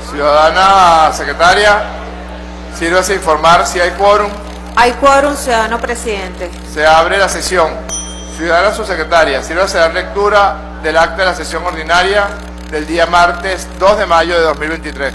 Ciudadana secretaria, sírvase a informar si hay quórum. Hay quórum, ciudadano presidente. Se abre la sesión. Ciudadana subsecretaria, sírvase a dar lectura del acta de la sesión ordinaria del día martes 2 de mayo de 2023.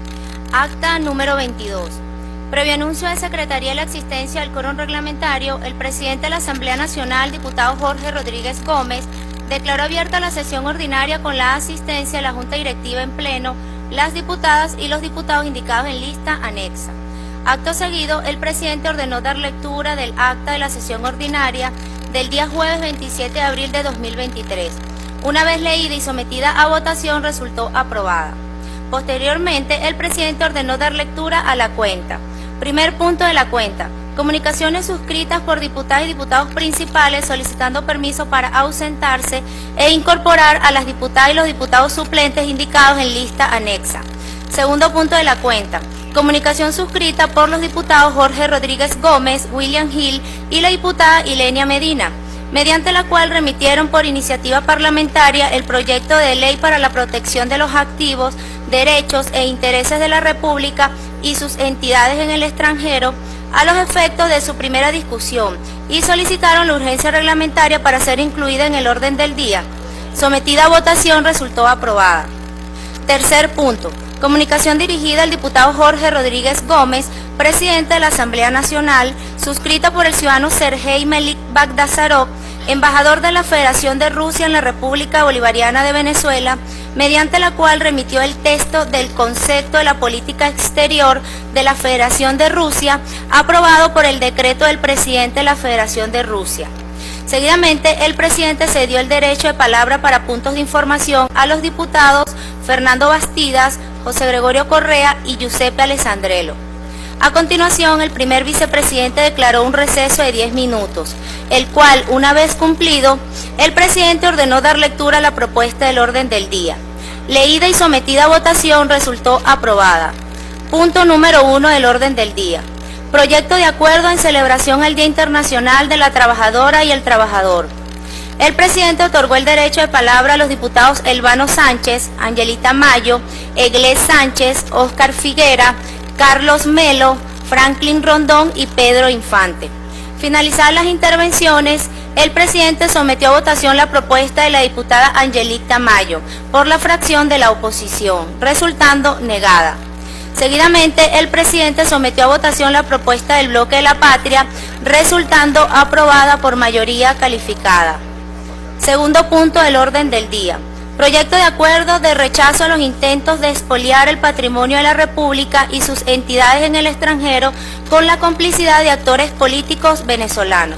Acta número 22. Previo anuncio de Secretaría de la existencia del quórum reglamentario, el presidente de la Asamblea Nacional, diputado Jorge Rodríguez Gómez, declaró abierta la sesión ordinaria con la asistencia de la Junta Directiva en pleno, las diputadas y los diputados indicados en lista anexa. Acto seguido, el presidente ordenó dar lectura del acta de la sesión ordinaria del día jueves 27 de abril de 2023. Una vez leída y sometida a votación, resultó aprobada. Posteriormente, el presidente ordenó dar lectura a la cuenta. Primer punto de la cuenta. Comunicaciones suscritas por diputadas y diputados principales solicitando permiso para ausentarse e incorporar a las diputadas y los diputados suplentes indicados en lista anexa. Segundo punto de la cuenta. Comunicación suscrita por los diputados Jorge Rodríguez Gómez, William Hill y la diputada Ilenia Medina, mediante la cual remitieron por iniciativa parlamentaria el proyecto de ley para la protección de los activos, derechos e intereses de la República y sus entidades en el extranjero a los efectos de su primera discusión y solicitaron la urgencia reglamentaria para ser incluida en el orden del día. Sometida a votación, resultó aprobada. Tercer punto. Comunicación dirigida al diputado Jorge Rodríguez Gómez, presidente de la Asamblea Nacional, suscrita por el ciudadano Sergei Melik Bagdasarov, embajador de la Federación de Rusia en la República Bolivariana de Venezuela, mediante la cual remitió el texto del concepto de la política exterior de la Federación de Rusia, aprobado por el decreto del presidente de la Federación de Rusia. Seguidamente, el presidente cedió el derecho de palabra para puntos de información a los diputados Fernando Bastidas, José Gregorio Correa y Giuseppe Alessandrello. A continuación, el primer vicepresidente declaró un receso de 10 minutos, el cual, una vez cumplido, el presidente ordenó dar lectura a la propuesta del orden del día. Leída y sometida a votación, resultó aprobada. Punto número 1 del orden del día. Proyecto de acuerdo en celebración al Día Internacional de la Trabajadora y el Trabajador. El presidente otorgó el derecho de palabra a los diputados Elvano Sánchez, Angelita Mayo, Eglés Sánchez, Óscar Figuera, Carlos Melo, Franklin Rondón y Pedro Infante. Finalizadas las intervenciones, el presidente sometió a votación la propuesta de la diputada Angelita Mayo por la fracción de la oposición, resultando negada. Seguidamente, el presidente sometió a votación la propuesta del Bloque de la Patria, resultando aprobada por mayoría calificada. Segundo punto del orden del día. Proyecto de acuerdo de rechazo a los intentos de expoliar el patrimonio de la República y sus entidades en el extranjero con la complicidad de actores políticos venezolanos.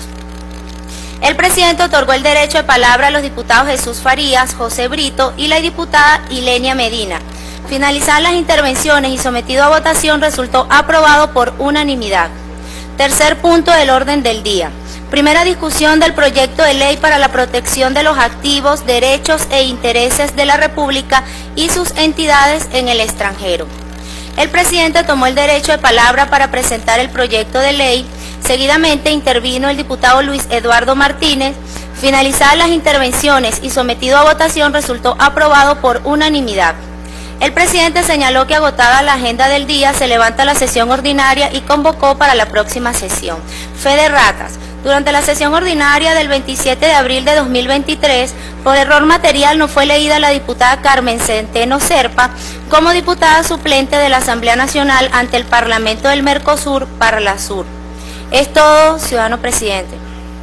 El presidente otorgó el derecho de palabra a los diputados Jesús Farías, José Brito y la diputada Ilenia Medina. Finalizadas las intervenciones y sometido a votación, resultó aprobado por unanimidad. Tercer punto del orden del día. Primera discusión del proyecto de ley para la protección de los activos, derechos e intereses de la República y sus entidades en el extranjero. El presidente tomó el derecho de palabra para presentar el proyecto de ley. Seguidamente intervino el diputado Luis Eduardo Martínez. Finalizadas las intervenciones y sometido a votación, resultó aprobado por unanimidad. El presidente señaló que agotada la agenda del día, se levanta la sesión ordinaria y convocó para la próxima sesión. Fe de ratas. Durante la sesión ordinaria del 27 de abril de 2023, por error material no fue leída la diputada Carmen Centeno Serpa como diputada suplente de la Asamblea Nacional ante el Parlamento del Mercosur, Parlasur. Es todo, ciudadano presidente.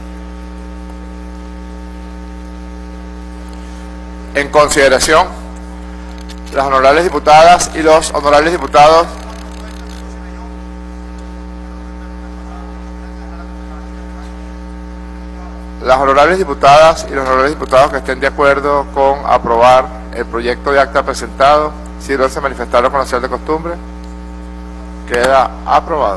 En consideración, las honorables diputadas y los honorables diputados las honorables diputadas y los honorables diputados que estén de acuerdo con aprobar el proyecto de acta presentado, si no se manifestaron con la señal de costumbre, queda aprobado.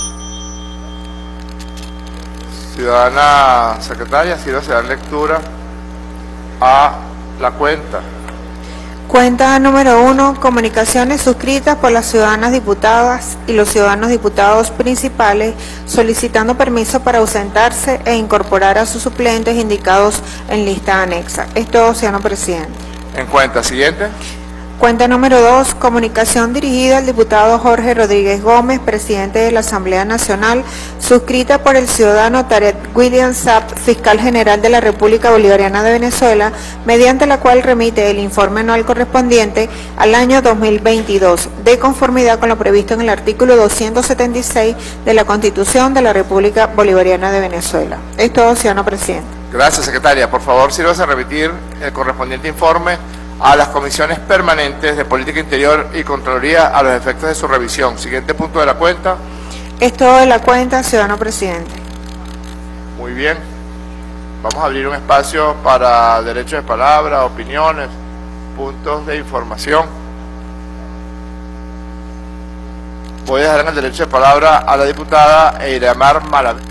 Ciudadana secretaria, si no se da lectura a la cuenta. Cuenta número 1, comunicaciones suscritas por las ciudadanas diputadas y los ciudadanos diputados principales solicitando permiso para ausentarse e incorporar a sus suplentes indicados en lista anexa. Es todo, ciudadano presidente. En cuenta, siguiente. Cuenta número 2, comunicación dirigida al diputado Jorge Rodríguez Gómez, presidente de la Asamblea Nacional, suscrita por el ciudadano Tarek William Saab, fiscal general de la República Bolivariana de Venezuela, mediante la cual remite el informe anual correspondiente al año 2022, de conformidad con lo previsto en el artículo 276 de la Constitución de la República Bolivariana de Venezuela. Es todo, señor presidente. Gracias, secretaria. Por favor, sírvase a remitir el correspondiente informe a las comisiones permanentes de Política Interior y Contraloría a los efectos de su revisión. Siguiente punto de la cuenta. Es todo de la cuenta, ciudadano presidente. Muy bien. Vamos a abrir un espacio para derechos de palabra, opiniones, puntos de información. Voy a dejar en el derecho de palabra a la diputada Eiramar Malavé.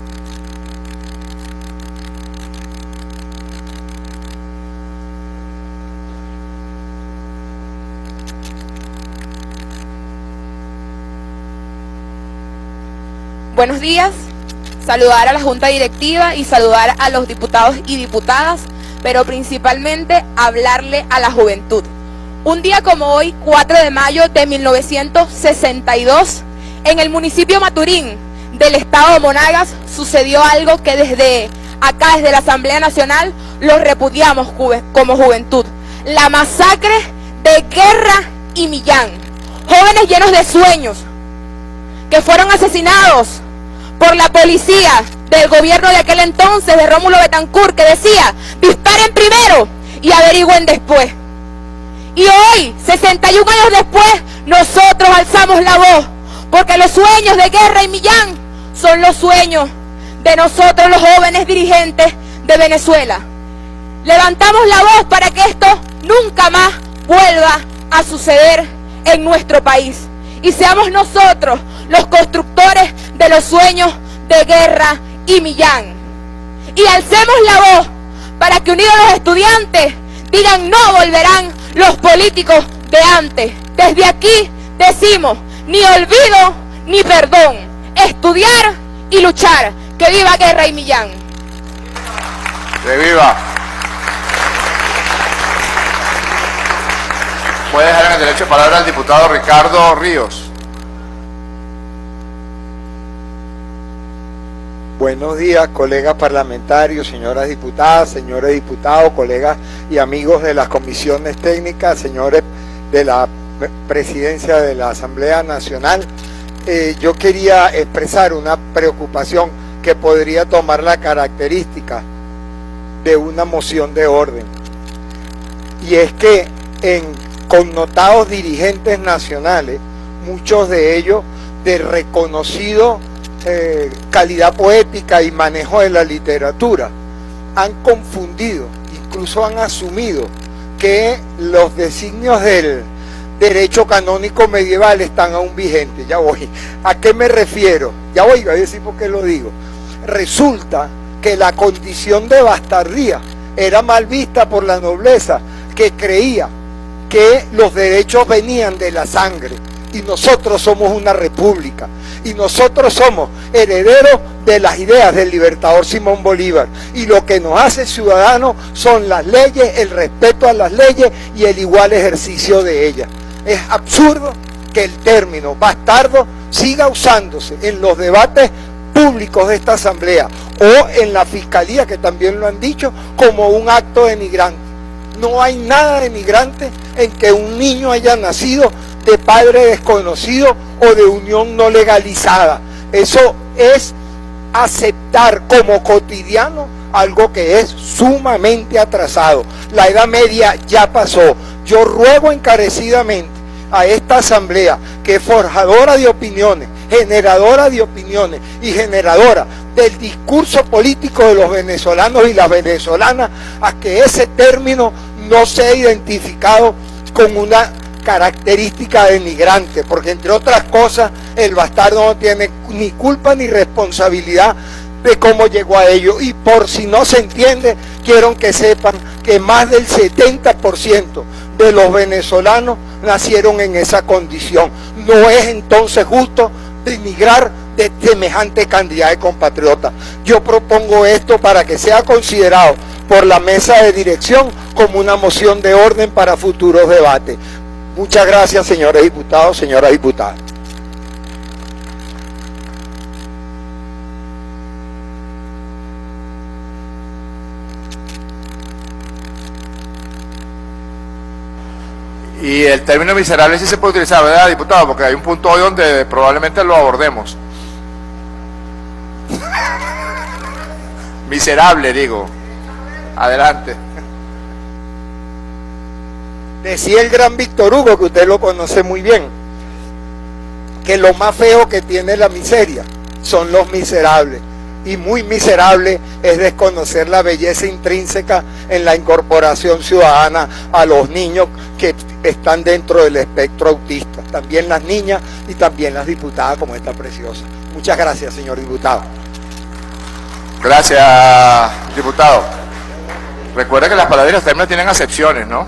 Buenos días, saludar a la Junta Directiva y saludar a los diputados y diputadas, pero principalmente hablarle a la juventud. Un día como hoy, 4 de mayo de 1962, en el municipio Maturín del estado de Monagas, sucedió algo que desde acá, desde la Asamblea Nacional, lo repudiamos como juventud. La masacre de Guerra y Millán. Jóvenes llenos de sueños, que fueron asesinados por la policía del gobierno de aquel entonces, de Rómulo Betancourt, que decía, disparen primero y averigüen después. Y hoy, 61 años después, nosotros alzamos la voz, porque los sueños de Guerra y Millán son los sueños de nosotros, los jóvenes dirigentes de Venezuela. Levantamos la voz para que esto nunca más vuelva a suceder en nuestro país. Y seamos nosotros los constructores de los sueños de Guerra y Millán. Y alcemos la voz para que unidos los estudiantes digan no volverán los políticos de antes. Desde aquí decimos ni olvido ni perdón. Estudiar y luchar. ¡Que viva Guerra y Millán! ¡Que viva! Puede dejar en el derecho de palabra al diputado Ricardo Ríos. Buenos días, colegas parlamentarios, señoras diputadas, señores diputados, colegas y amigos de las comisiones técnicas, señores de la presidencia de la Asamblea Nacional. Yo quería expresar una preocupación que podría tomar la característica de una moción de orden. Y es que en connotados dirigentes nacionales, muchos de ellos de reconocido calidad poética y manejo de la literatura, han confundido, incluso han asumido que los designios del derecho canónico medieval están aún vigentes. Ya voy. ¿A qué me refiero? Ya voy a decir por qué lo digo. Resulta que la condición de bastardía era mal vista por la nobleza, que creía que los derechos venían de la sangre, y nosotros somos una república, y nosotros somos herederos de las ideas del libertador Simón Bolívar, y lo que nos hace ciudadanos son las leyes, el respeto a las leyes y el igual ejercicio de ellas. Es absurdo que el término bastardo siga usándose en los debates públicos de esta asamblea o en la fiscalía, que también lo han dicho, como un acto denigrante. No hay nada denigrante en que un niño haya nacido de padre desconocido o de unión no legalizada. Eso es aceptar como cotidiano algo que es sumamente atrasado. La Edad Media ya pasó. Yo ruego encarecidamente a esta asamblea, que es forjadora de opiniones, generadora de opiniones y generadora del discurso político de los venezolanos y las venezolanas, a que ese término no sea identificado con una característica denigrante, porque entre otras cosas el bastardo no tiene ni culpa ni responsabilidad de cómo llegó a ello. Y por si no se entiende, quiero que sepan que más del 70% de los venezolanos nacieron en esa condición. No es entonces justo denigrar de semejante cantidad de compatriotas. Yo propongo esto para que sea considerado por la mesa de dirección como una moción de orden para futuros debates. Muchas gracias, señores diputados, señoras diputadas. Y el término miserable sí se puede utilizar, ¿verdad, diputado? Porque hay un punto hoy donde probablemente lo abordemos. Miserable, digo. Adelante. Decía el gran Víctor Hugo, que usted lo conoce muy bien, que lo más feo que tiene la miseria son los miserables. Y muy miserable es desconocer la belleza intrínseca en la incorporación ciudadana a los niños que están dentro del espectro autista. También las niñas y también las diputadas como esta preciosa. Muchas gracias, señor diputado. Gracias, diputado. Recuerda que las palabras y los términos tienen acepciones, ¿no?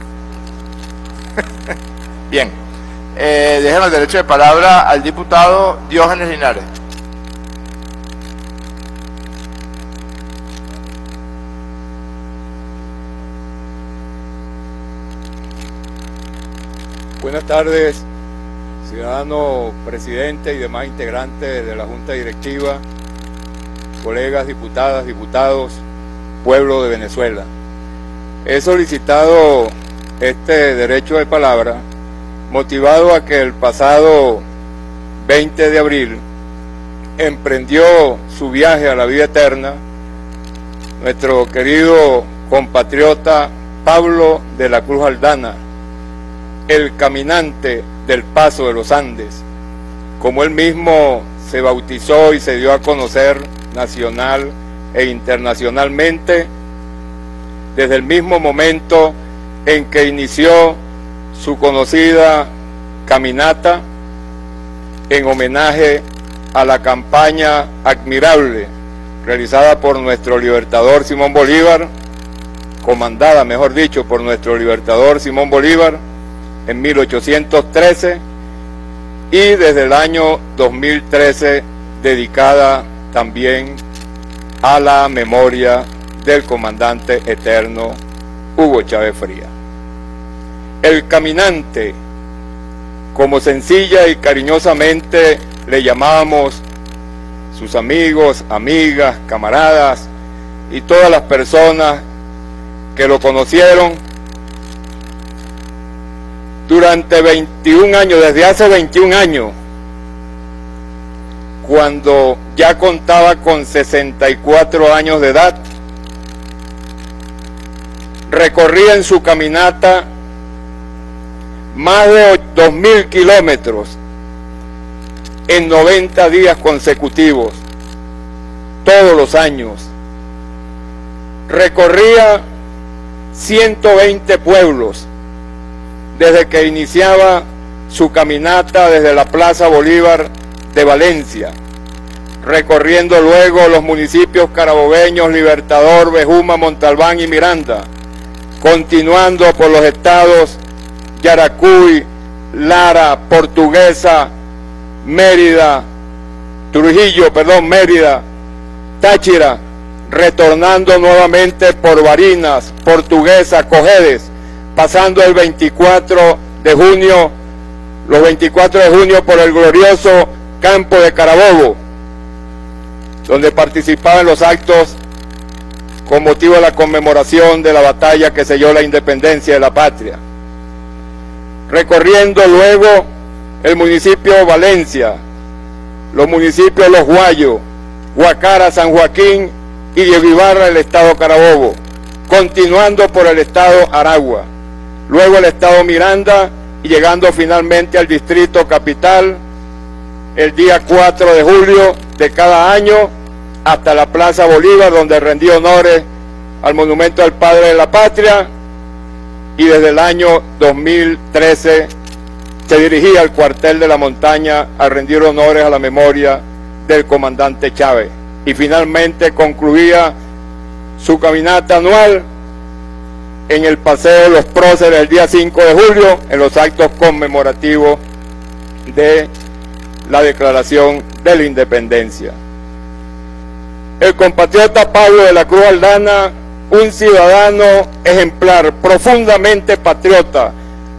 Bien. Déjenme el derecho de palabra al diputado Diógenes Linares. Buenas tardes, ciudadano presidente y demás integrantes de la Junta Directiva, colegas diputadas, diputados, pueblo de Venezuela. He solicitado este derecho de palabra motivado a que el pasado 20 de abril emprendió su viaje a la vida eterna nuestro querido compatriota Pablo de la Cruz Aldana, el caminante del Paso de los Andes, como él mismo se bautizó y se dio a conocer nacional e internacionalmente desde el mismo momento en que inició su conocida caminata en homenaje a la campaña admirable realizada por nuestro libertador Simón Bolívar, comandada, mejor dicho, por nuestro libertador Simón Bolívar en 1813 y desde el año 2013 dedicada también a la memoria del comandante eterno Hugo Chávez Frías. El caminante, como sencilla y cariñosamente le llamábamos sus amigos, amigas, camaradas y todas las personas que lo conocieron durante 21 años, desde hace 21 años, cuando ya contaba con 64 años de edad, recorría en su caminata más de 2.000 kilómetros en 90 días consecutivos, todos los años. Recorría 120 pueblos desde que iniciaba su caminata desde la Plaza Bolívar de Valencia, recorriendo luego los municipios carabobeños, Libertador, Bejuma, Montalbán y Miranda, continuando por los estados Yaracuy, Lara, Portuguesa, Mérida, Táchira, retornando nuevamente por Barinas, Portuguesa, Cojedes, pasando el 24 de junio, los 24 de junio por el glorioso campo de Carabobo, donde participaba en los actos con motivo de la conmemoración de la batalla que selló la independencia de la patria. Recorriendo luego el municipio Valencia, los municipios Los Guayos, Guacara, San Joaquín y Diego Ibarra, el estado Carabobo, continuando por el estado Aragua, luego el estado Miranda y llegando finalmente al distrito capital el día 4 de julio de cada año hasta la Plaza Bolívar, donde rendió honores al monumento al Padre de la Patria, y desde el año 2013 se dirigía al cuartel de la montaña a rendir honores a la memoria del comandante Chávez, y finalmente concluía su caminata anual en el Paseo de los Próceres el día 5 de julio, en los actos conmemorativos de la Declaración de la Independencia. El compatriota Pablo de la Cruz Aldana, un ciudadano ejemplar, profundamente patriota,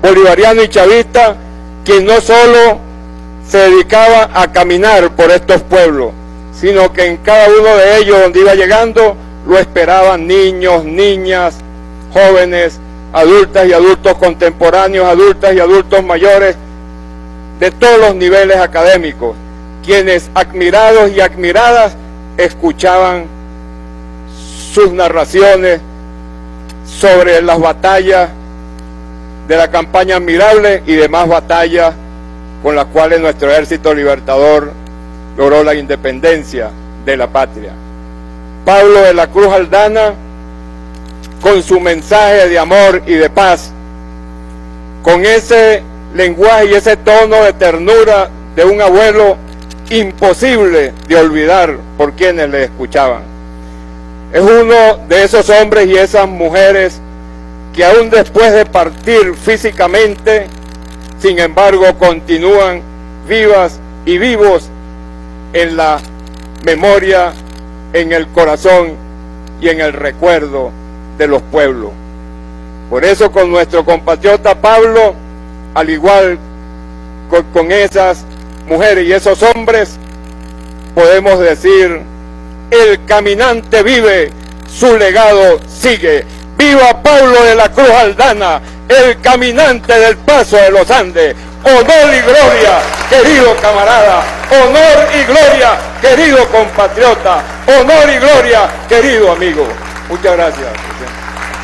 bolivariano y chavista, quien no solo se dedicaba a caminar por estos pueblos, sino que en cada uno de ellos donde iba llegando lo esperaban niños, niñas, jóvenes, adultas y adultos contemporáneos, adultas y adultos mayores de todos los niveles académicos, quienes admirados y admiradas escuchaban sus narraciones sobre las batallas de la campaña Admirable y demás batallas con las cuales nuestro ejército libertador logró la independencia de la patria. Pablo de la Cruz Aldana, con su mensaje de amor y de paz, con ese lenguaje y ese tono de ternura de un abuelo imposible de olvidar por quienes le escuchaban. Es uno de esos hombres y esas mujeres que aún después de partir físicamente, sin embargo, continúan vivas y vivos en la memoria, en el corazón y en el recuerdo de los pueblos. Por eso con nuestro compatriota Pablo, al igual con esas mujeres y esos hombres, podemos decir: el caminante vive, su legado sigue. ¡Viva Pablo de la Cruz Aldana, el caminante del Paso de los Andes! Honor y gloria, querido camarada. Honor y gloria, querido compatriota. Honor y gloria, querido amigo. Muchas gracias, presidente.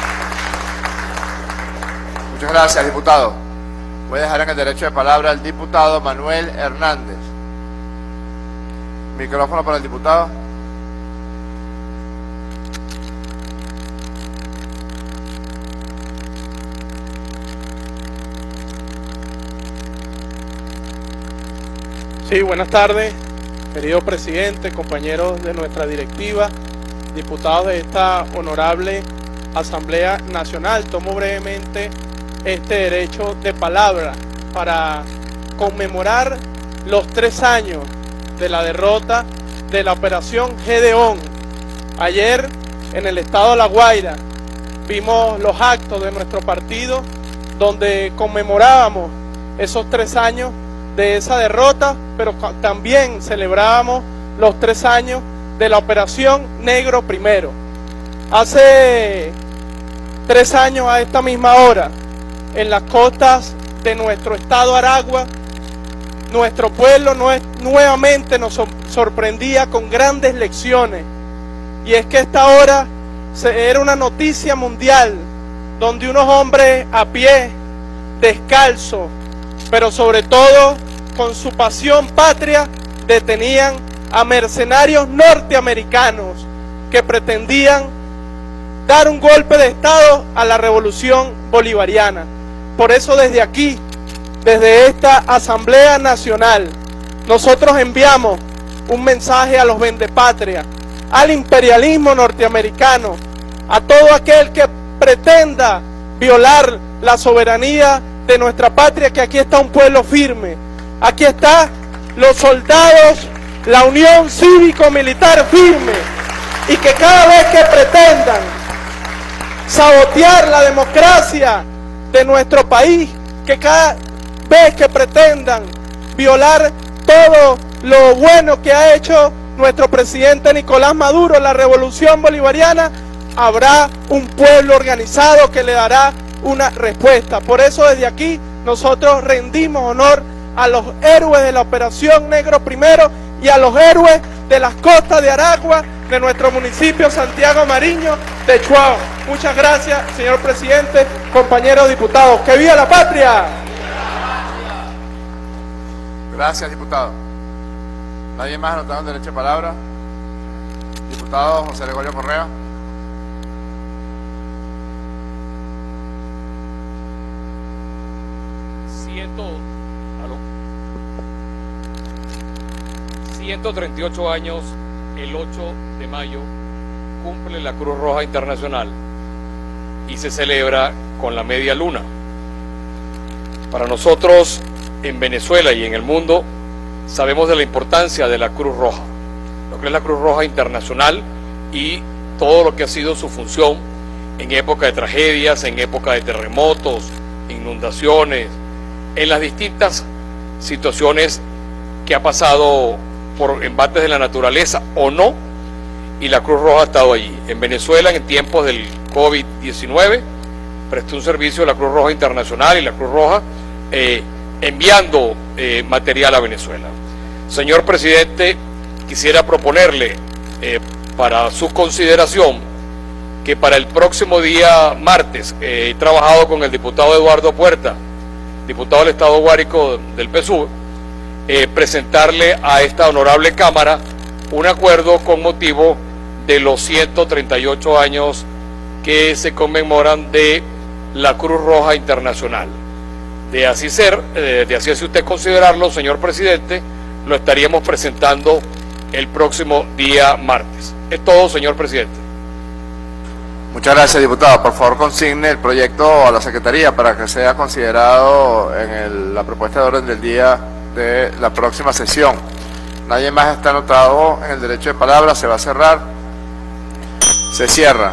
Muchas gracias, diputado. Voy a dejar en el derecho de palabra al diputado Manuel Hernández. Micrófono para el diputado. Sí, buenas tardes, querido presidente, compañeros de nuestra directiva, diputados de esta honorable Asamblea Nacional. Tomo brevemente este derecho de palabra para conmemorar los 3 años de la derrota de la Operación Gedeón. Ayer, en el estado de La Guaira, vimos los actos de nuestro partido donde conmemorábamos esos 3 años de esa derrota, pero también celebrábamos los 3 años de la Operación Negro Primero. Hace 3 años a esta misma hora, en las costas de nuestro estado Aragua, nuestro pueblo nuevamente nos sorprendía con grandes lecciones. Y es que esta hora era una noticia mundial, donde unos hombres a pie, descalzos, pero sobre todo con su pasión patria, detenían a mercenarios norteamericanos que pretendían dar un golpe de Estado a la revolución bolivariana. Por eso desde aquí, desde esta Asamblea Nacional, nosotros enviamos un mensaje a los vendepatrias, al imperialismo norteamericano, a todo aquel que pretenda violar la soberanía de nuestra patria, que aquí está un pueblo firme. Aquí están los soldados, la unión cívico-militar firme, y que cada vez que pretendan sabotear la democracia de nuestro país, que cada vez que pretendan violar todo lo bueno que ha hecho nuestro presidente Nicolás Maduro, la revolución bolivariana, habrá un pueblo organizado que le dará una respuesta. Por eso desde aquí nosotros rendimos honor a los héroes de la Operación Negro Primero y a los héroes de las costas de Aragua, de nuestro municipio Santiago Mariño de Chuao. Muchas gracias, señor presidente, compañeros diputados. ¡Que viva la patria! Gracias, diputado. ¿Nadie más anotado en derecho de palabra? Diputado José Gregorio Correa. ¿Aló? 138 años, el 8 de mayo, cumple la Cruz Roja Internacional y se celebra con la media luna. Para nosotros, en Venezuela y en el mundo, sabemos de la importancia de la Cruz Roja, lo que es la Cruz Roja Internacional y todo lo que ha sido su función en época de tragedias, en época de terremotos, inundaciones, en las distintas situaciones que ha pasado por embates de la naturaleza o no, y la Cruz Roja ha estado allí. En Venezuela, en tiempos del COVID-19, prestó un servicio a la Cruz Roja Internacional y la Cruz Roja enviando material a Venezuela. Señor presidente, quisiera proponerle para su consideración que para el próximo día martes, he trabajado con el diputado Eduardo Puerta, diputado del Estado Guárico del PSUV, presentarle a esta honorable Cámara un acuerdo con motivo de los 138 años que se conmemoran de la Cruz Roja Internacional. De así ser, de así es usted considerarlo, señor presidente, lo estaríamos presentando el próximo día martes. Es todo, señor presidente. Muchas gracias, diputado. Por favor, consigne el proyecto a la Secretaría para que sea considerado en la propuesta de orden del día de la próxima sesión. Nadie más está anotado en el derecho de palabra. Se va a cerrar. Se cierra.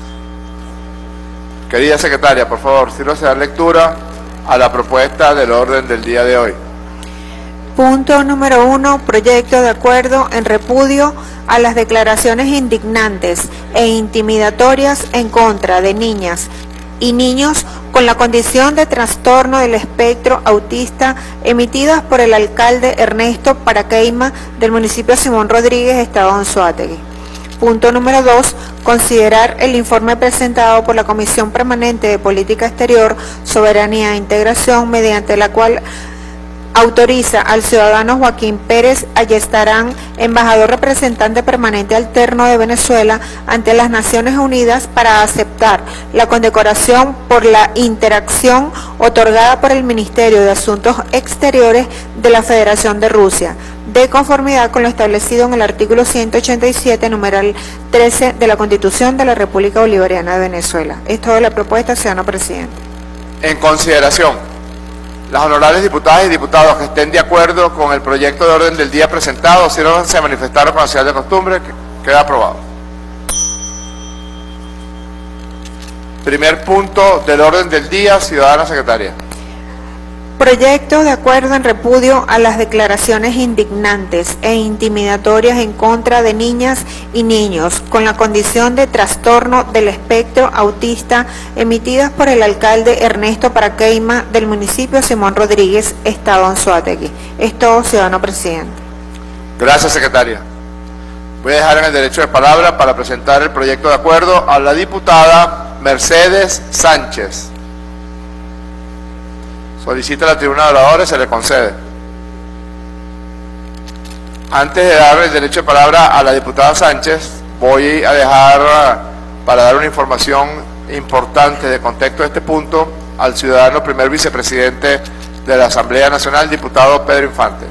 Querida secretaria, por favor, sírvase a dar lectura a la propuesta del orden del día de hoy. Punto número 1. Proyecto de acuerdo en repudio a las declaraciones indignantes e intimidatorias en contra de niñas y niños con la condición de trastorno del espectro autista emitidas por el alcalde Ernesto Paraqueima del municipio Simón Rodríguez, Estado Anzoátegui. Punto número 2. Considerar el informe presentado por la Comisión Permanente de Política Exterior, Soberanía e Integración, mediante la cual autoriza al ciudadano Joaquín Pérez Ayestarán, embajador representante permanente alterno de Venezuela ante las Naciones Unidas, para aceptar la condecoración por la interacción otorgada por el Ministerio de Asuntos Exteriores de la Federación de Rusia, de conformidad con lo establecido en el artículo 187, numeral 13 de la Constitución de la República Bolivariana de Venezuela. Es toda la propuesta, ciudadano presidente. En consideración, las honorables diputadas y diputados que estén de acuerdo con el proyecto de orden del día presentado, si no se manifestaron con la señal de costumbre, queda aprobado. Primer punto del orden del día, ciudadana secretaria. Proyecto de acuerdo en repudio a las declaraciones indignantes e intimidatorias en contra de niñas y niños con la condición de trastorno del espectro autista emitidas por el alcalde Ernesto Paraqueima del municipio Simón Rodríguez, Estado Anzoátegui. Es todo, ciudadano presidente. Gracias, secretaria. Voy a dejar en el derecho de palabra para presentar el proyecto de acuerdo a la diputada Mercedes Sánchez. Solicita la tribuna de oradores, se le concede. Antes de dar el derecho de palabra a la diputada Sánchez, voy a dejar para dar una información importante de contexto de este punto al ciudadano primer vicepresidente de la Asamblea Nacional, diputado Pedro Infante.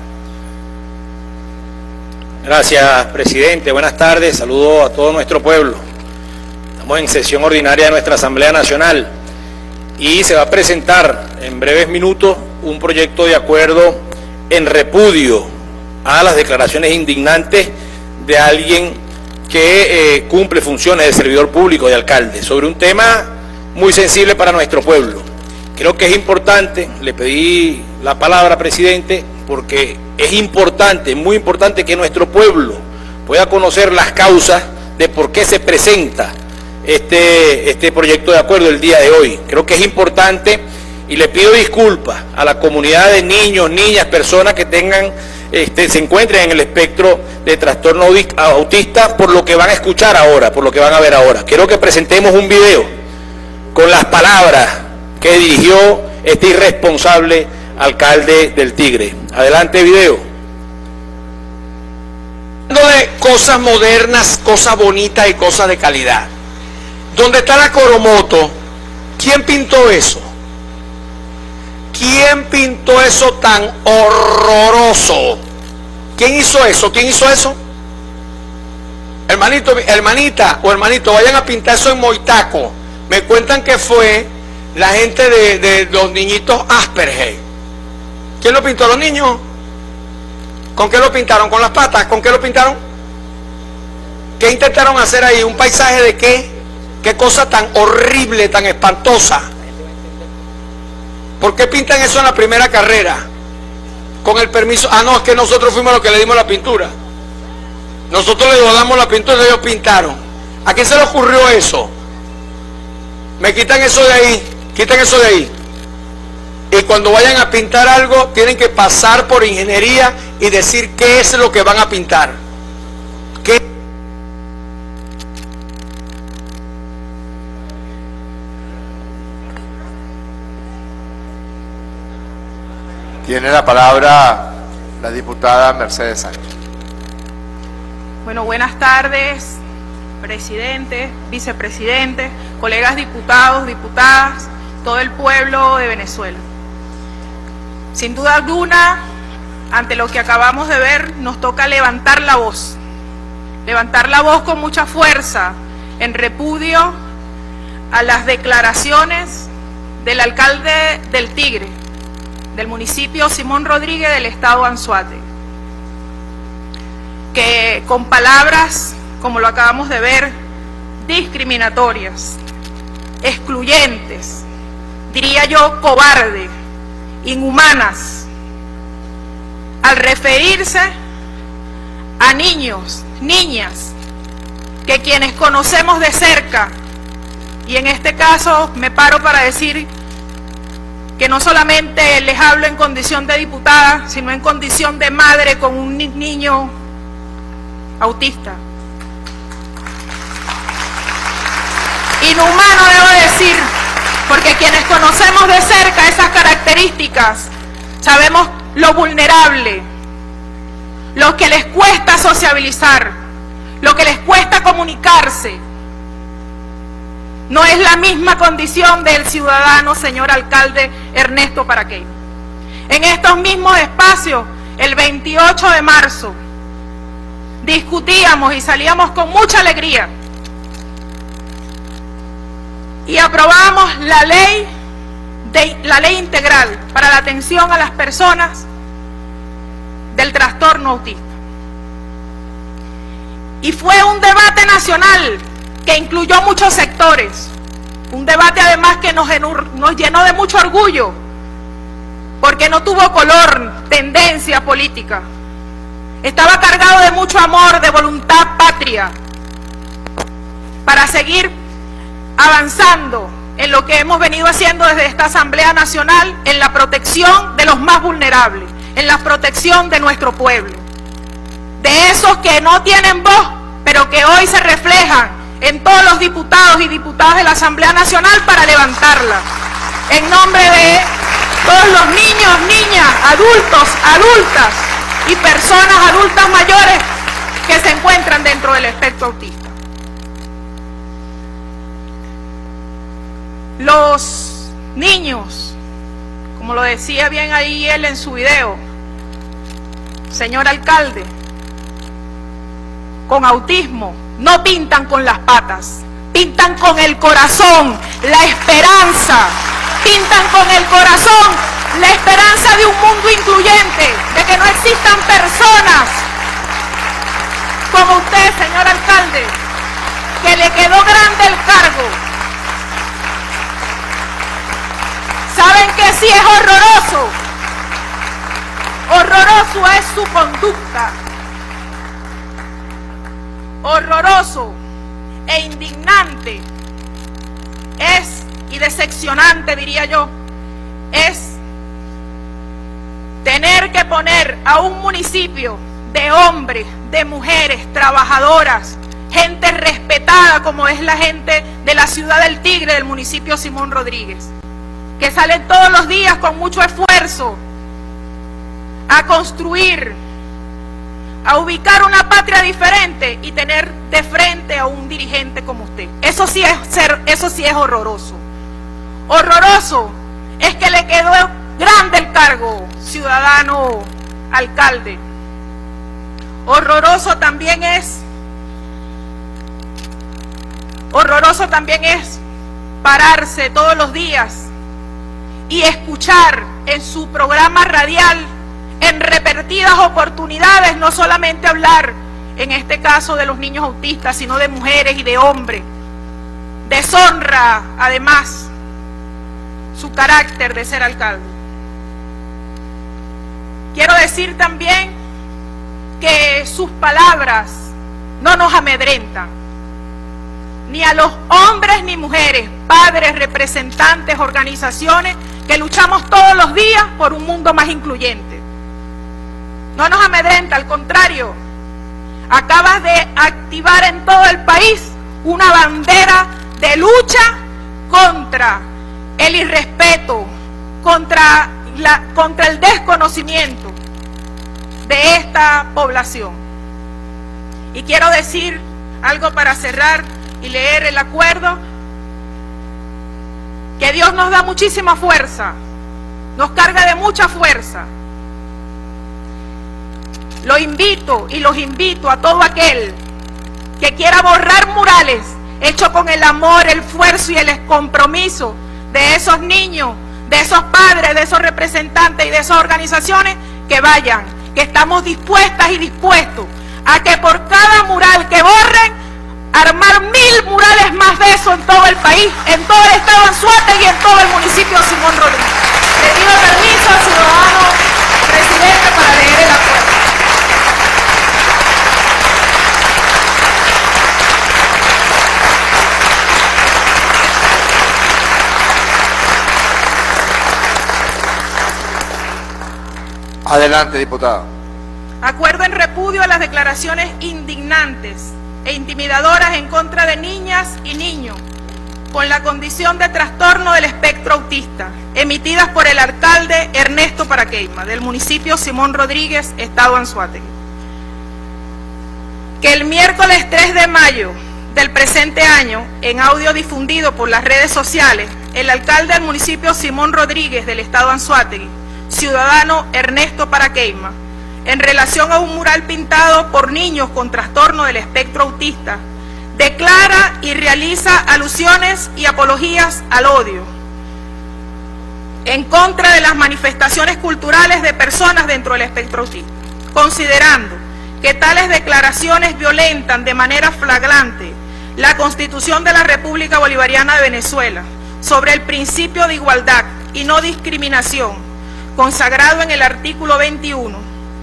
Gracias, presidente. Buenas tardes. Saludo a todo nuestro pueblo. Estamos en sesión ordinaria de nuestra Asamblea Nacional y se va a presentar en breves minutos un proyecto de acuerdo en repudio a las declaraciones indignantes de alguien que cumple funciones de servidor público, de alcalde, sobre un tema muy sensible para nuestro pueblo. Creo que es importante, le pedí la palabra, presidente, porque es importante, muy importante que nuestro pueblo pueda conocer las causas de por qué se presenta este proyecto de acuerdo el día de hoy. Creo que es importante y le pido disculpas a la comunidad de niños, niñas, personas que tengan, se encuentren en el espectro de trastorno autista por lo que van a escuchar ahora, por lo que van a ver ahora. Quiero que presentemos un video con las palabras que dirigió este irresponsable alcalde del Tigre. Adelante, video. De cosas modernas, cosas bonitas y cosas de calidad. ¿Dónde está la Coromoto? ¿Quién pintó eso? ¿Quién pintó eso tan horroroso? ¿Quién hizo eso? ¿Quién hizo eso? Hermanito, hermanita o hermanito, vayan a pintar eso en Moitaco. Me cuentan que fue la gente de los niñitos Asperger. ¿Quién lo pintó? ¿Los niños? ¿Con qué lo pintaron? ¿Con las patas? ¿Con qué lo pintaron? ¿Qué intentaron hacer ahí? ¿Un paisaje de qué? ¿Qué cosa tan horrible, tan espantosa? ¿Por qué pintan eso en la primera carrera? Con el permiso. Ah, no, es que nosotros fuimos los que le dimos la pintura. Nosotros le damos la pintura y ellos pintaron. ¿A quién se le ocurrió eso? Me quitan eso de ahí. Quiten eso de ahí. Y cuando vayan a pintar algo, tienen que pasar por ingeniería y decir qué es lo que van a pintar. ¿Qué? Tiene la palabra la diputada Mercedes Sánchez. Bueno, buenas tardes, presidente, vicepresidente, colegas diputados, diputadas, todo el pueblo de Venezuela. Sin duda alguna, ante lo que acabamos de ver, nos toca levantar la voz con mucha fuerza en repudio a las declaraciones del alcalde del Tigre, del municipio Simón Rodríguez del estado Anzoátegui, que con palabras, como lo acabamos de ver, discriminatorias, excluyentes, diría yo cobarde, inhumanas, al referirse a niños, niñas, que quienes conocemos de cerca, y en este caso me paro para decir que no solamente les hablo en condición de diputada, sino en condición de madre con un niño autista. Inhumano debo decir, porque quienes conocemos de cerca esas características, sabemos lo vulnerable, lo que les cuesta sociabilizar, lo que les cuesta comunicarse. No es la misma condición del ciudadano, señor alcalde Ernesto Paraqueiro. En estos mismos espacios, el 28 de marzo, discutíamos y salíamos con mucha alegría y aprobamos la ley integral para la atención a las personas del trastorno autista. Y fue un debate nacional que incluyó muchos sectores, un debate además que nos llenó de mucho orgullo, porque no tuvo color, tendencia política, estaba cargado de mucho amor, de voluntad patria, para seguir avanzando en lo que hemos venido haciendo desde esta Asamblea Nacional, en la protección de los más vulnerables, en la protección de nuestro pueblo, de esos que no tienen voz, pero que hoy se reflejan en todos los diputados y diputadas de la Asamblea Nacional para levantarla. En nombre de todos los niños, niñas, adultos, adultas y personas adultas mayores que se encuentran dentro del espectro autista. Los niños, como lo decía bien ahí él en su video, señor alcalde, con autismo, no pintan con las patas, pintan con el corazón, la esperanza, pintan con el corazón la esperanza de un mundo incluyente, de que no existan personas como usted, señor alcalde, que le quedó grande el cargo. ¿Saben que sí es horroroso? Horroroso es su conducta. Horroroso e indignante es, y decepcionante diría yo, es tener que poner a un municipio de hombres, de mujeres, trabajadoras, gente respetada como es la gente de la ciudad del Tigre, del municipio Simón Rodríguez, que salen todos los días con mucho esfuerzo a construir, a ubicar una patria diferente y tener de frente a un dirigente como usted. Eso sí es horroroso. Horroroso es que le quedó grande el cargo, ciudadano alcalde. Horroroso también es pararse todos los días y escuchar en su programa radial, en repetidas oportunidades, no solamente hablar, en este caso de los niños autistas, sino de mujeres y de hombres. Deshonra, además, su carácter de ser alcalde. Quiero decir también que sus palabras no nos amedrentan, ni a los hombres ni mujeres, padres, representantes, organizaciones que luchamos todos los días por un mundo más incluyente. No nos amedrenta, al contrario, acabas de activar en todo el país una bandera de lucha contra el irrespeto, contra el desconocimiento de esta población. Y quiero decir algo para cerrar y leer el acuerdo, que Dios nos da muchísima fuerza, nos carga de mucha fuerza. Lo invito y los invito a todo aquel que quiera borrar murales hechos con el amor, el esfuerzo y el compromiso de esos niños, de esos padres, de esos representantes y de esas organizaciones, que vayan, que estamos dispuestas y dispuestos a que por cada mural que borren, armar 1000 murales más de eso en todo el país, en todo el estado de Anzoátegui y en todo el municipio de Simón Rodríguez. Le pido permiso al ciudadano presidente para leer el acuerdo. Adelante, diputada. Acuerdo en repudio a las declaraciones indignantes e intimidadoras en contra de niñas y niños con la condición de trastorno del espectro autista, emitidas por el alcalde Ernesto Paraqueima, del municipio Simón Rodríguez, estado Anzoátegui. Que el miércoles 3 de mayo del presente año, en audio difundido por las redes sociales, el alcalde del municipio Simón Rodríguez, del estado Anzoátegui, ciudadano Ernesto Paraqueima, en relación a un mural pintado por niños con trastorno del espectro autista, declara y realiza alusiones y apologías al odio en contra de las manifestaciones culturales de personas dentro del espectro autista, considerando que tales declaraciones violentan de manera flagrante la Constitución de la República Bolivariana de Venezuela sobre el principio de igualdad y no discriminación, consagrado en el artículo 21,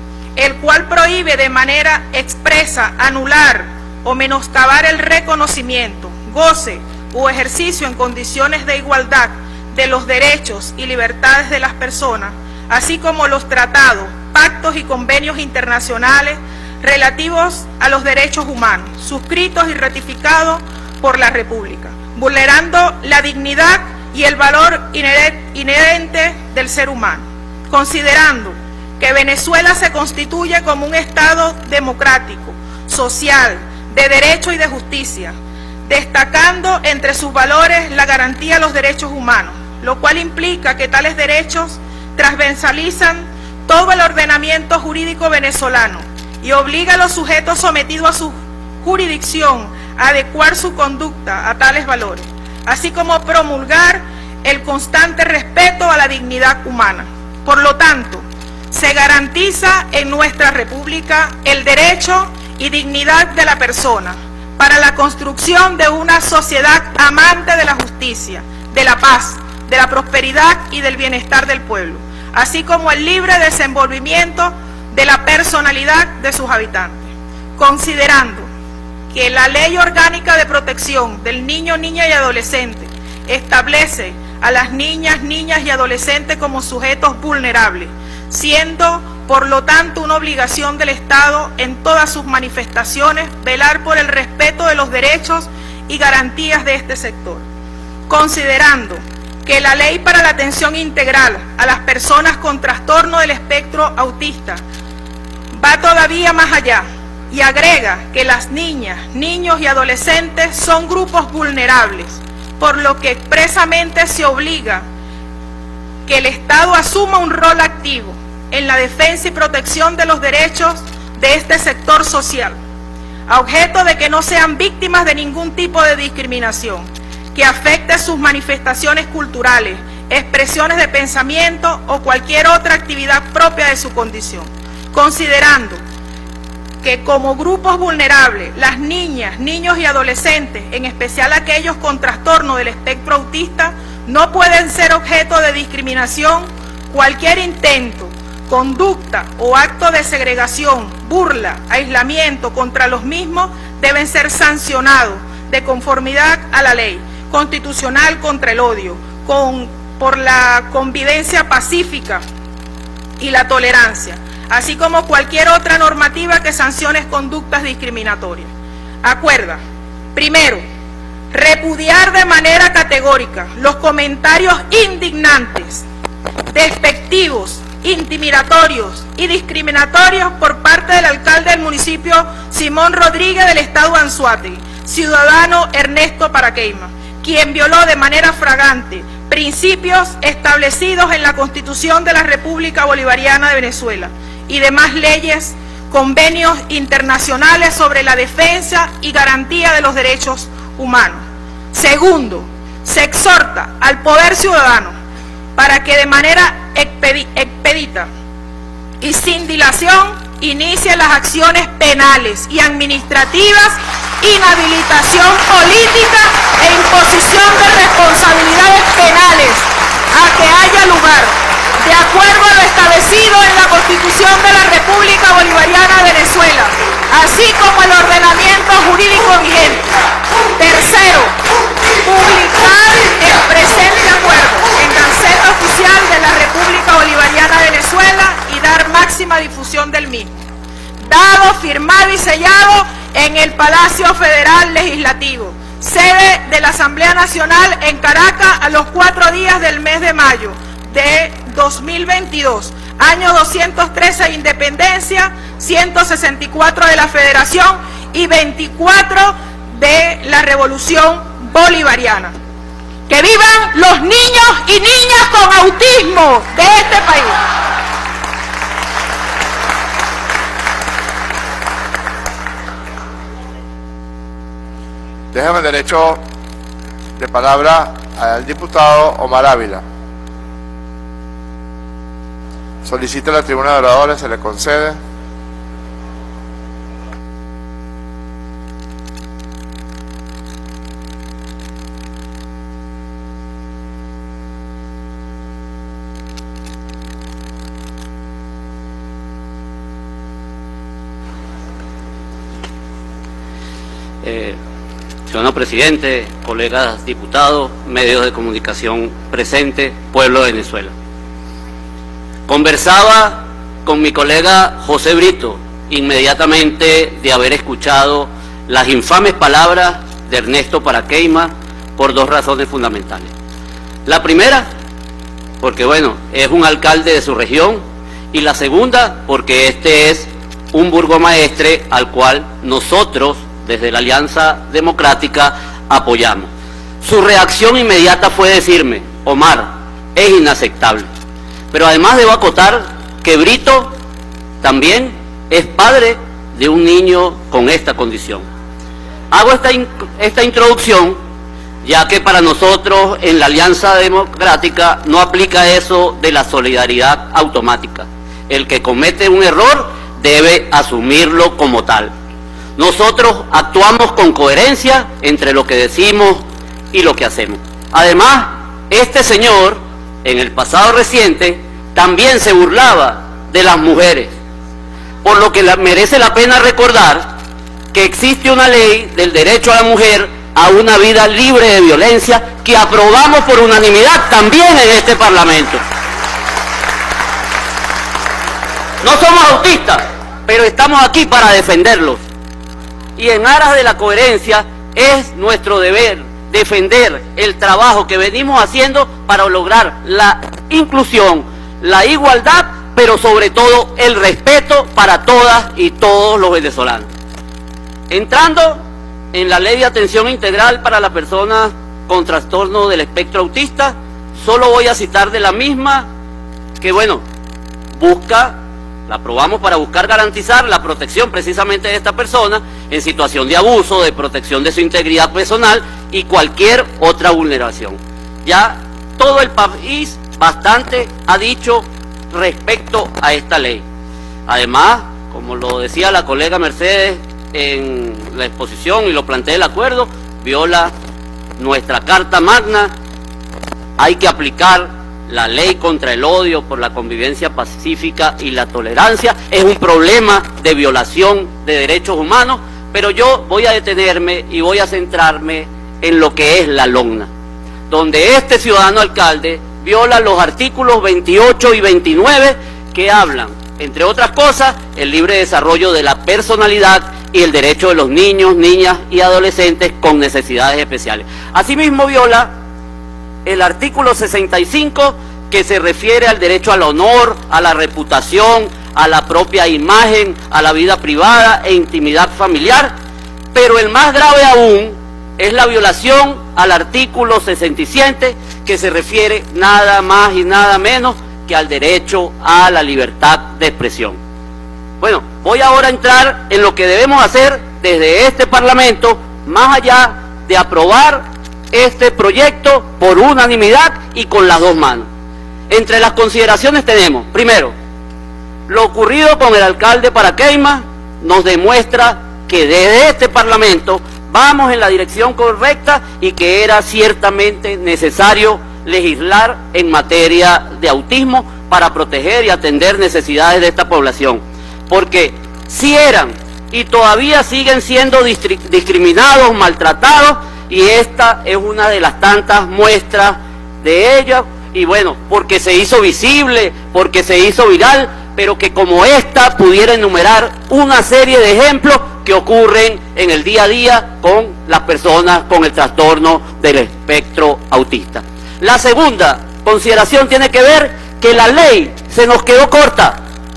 el cual prohíbe de manera expresa anular o menoscabar el reconocimiento, goce o ejercicio en condiciones de igualdad de los derechos y libertades de las personas, así como los tratados, pactos y convenios internacionales relativos a los derechos humanos, suscritos y ratificados por la República, vulnerando la dignidad y el valor inherente del ser humano, considerando que Venezuela se constituye como un Estado democrático, social, de derecho y de justicia, destacando entre sus valores la garantía de los derechos humanos, lo cual implica que tales derechos transversalizan todo el ordenamiento jurídico venezolano y obliga a los sujetos sometidos a su jurisdicción a adecuar su conducta a tales valores, así como promulgar el constante respeto a la dignidad humana. Por lo tanto, se garantiza en nuestra República el derecho y dignidad de la persona para la construcción de una sociedad amante de la justicia, de la paz, de la prosperidad y del bienestar del pueblo, así como el libre desenvolvimiento de la personalidad de sus habitantes, considerando que la Ley Orgánica de Protección del Niño, Niña y Adolescente establece a las niñas y adolescentes como sujetos vulnerables, siendo por lo tanto una obligación del Estado en todas sus manifestaciones velar por el respeto de los derechos y garantías de este sector, considerando que la Ley para la Atención Integral a las Personas con Trastorno del Espectro Autista va todavía más allá y agrega que las niñas, niños y adolescentes son grupos vulnerables, por lo que expresamente se obliga que el Estado asuma un rol activo en la defensa y protección de los derechos de este sector social, a objeto de que no sean víctimas de ningún tipo de discriminación que afecte sus manifestaciones culturales, expresiones de pensamiento o cualquier otra actividad propia de su condición, considerando que como grupos vulnerables, las niñas, niños y adolescentes, en especial aquellos con trastorno del espectro autista, No pueden ser objeto de discriminación cualquier intento, conducta o acto de segregación, burla, aislamiento contra los mismos deben ser sancionados de conformidad a la ley constitucional contra el odio, por la convivencia pacífica y la tolerancia, así como cualquier otra normativa que sancione conductas discriminatorias. Acuerda, primero, repudiar de manera categórica los comentarios indignantes, despectivos, intimidatorios y discriminatorios por parte del alcalde del municipio Simón Rodríguez del estado Anzoátegui, ciudadano Ernesto Paraqueima, quien violó de manera flagrante principios establecidos en la Constitución de la República Bolivariana de Venezuela y demás leyes, convenios internacionales sobre la defensa y garantía de los derechos humanos. Segundo, se exhorta al poder ciudadano para que de manera expedita y sin dilación inicie las acciones penales y administrativas, inhabilitación política e imposición de responsabilidades penales a que haya lugar, de acuerdo a lo establecido en la Constitución de la República Bolivariana de Venezuela, así como el ordenamiento jurídico vigente. Tercero, publicar el presente acuerdo en Gaceta Oficial de la República Bolivariana de Venezuela y dar máxima difusión del mismo. Dado, firmado y sellado en el Palacio Federal Legislativo, sede de la Asamblea Nacional en Caracas, a los 4 días del mes de mayo de 2022, año 213 de independencia, 164 de la Federación y 24 de la Revolución Bolivariana. ¡Que vivan los niños y niñas con autismo de este país! Déjame el derecho de palabra al diputado Omar Ávila. Solicita la tribuna de oradores, se le concede. Señor presidente, colegas diputados, medios de comunicación presentes, pueblo de Venezuela. Conversaba con mi colega José Brito inmediatamente de haber escuchado las infames palabras de Ernesto Paraqueima por 2 razones fundamentales. La primera, porque bueno, es un alcalde de su región, y la segunda, porque este es un burgomaestre al cual nosotros, desde la Alianza Democrática, apoyamos. Su reacción inmediata fue decirme: Omar, es inaceptable. Pero además debo acotar que Brito también es padre de un niño con esta condición. Hago esta introducción ya que para nosotros en la Alianza Democrática no aplica eso de la solidaridad automática. El que comete un error debe asumirlo como tal. Nosotros actuamos con coherencia entre lo que decimos y lo que hacemos. Además, este señor, en el pasado reciente, también se burlaba de las mujeres, por lo que merece la pena recordar que existe una ley del derecho a la mujer a una vida libre de violencia que aprobamos por unanimidad también en este Parlamento. No somos autistas, pero estamos aquí para defenderlos. Y en aras de la coherencia es nuestro deber defender el trabajo que venimos haciendo para lograr la inclusión, la igualdad, pero sobre todo el respeto para todas y todos los venezolanos. Entrando en la Ley de Atención Integral para las personas con trastorno del espectro autista, solo voy a citar de la misma que, bueno, la aprobamos para buscar garantizar la protección precisamente de esta persona en situación de abuso, de protección de su integridad personal y cualquier otra vulneración. Ya todo el país bastante ha dicho respecto a esta ley. Además, como lo decía la colega Mercedes en la exposición y lo plantea el acuerdo, viola nuestra Carta Magna hay que aplicar la ley contra el odio por la convivencia pacífica y la tolerancia. Es un problema de violación de derechos humanos, pero yo voy a detenerme y voy a centrarme en lo que es la LOGNA, donde este ciudadano alcalde viola los artículos 28 y 29 que hablan, entre otras cosas, el libre desarrollo de la personalidad y el derecho de los niños, niñas y adolescentes con necesidades especiales. Asimismo viola el artículo 65, que se refiere al derecho al honor, a la reputación, a la propia imagen, a la vida privada e intimidad familiar, pero el más grave aún es la violación al artículo 67, que se refiere nada más y nada menos que al derecho a la libertad de expresión. Bueno, voy ahora a entrar en lo que debemos hacer desde este Parlamento, más allá de aprobar este proyecto por unanimidad y con las dos manos. Entre las consideraciones tenemos, primero, lo ocurrido con el alcalde Paraqueima nos demuestra que desde este Parlamento vamos en la dirección correcta y que era ciertamente necesario legislar en materia de autismo para proteger y atender necesidades de esta población. Porque si eran y todavía siguen siendo discriminados, maltratados, y esta es una de las tantas muestras de ello, y bueno, porque se hizo visible, porque se hizo viral, pero que como esta pudiera enumerar una serie de ejemplos que ocurren en el día a día con las personas con el trastorno del espectro autista. La segunda consideración tiene que ver que la ley se nos quedó corta.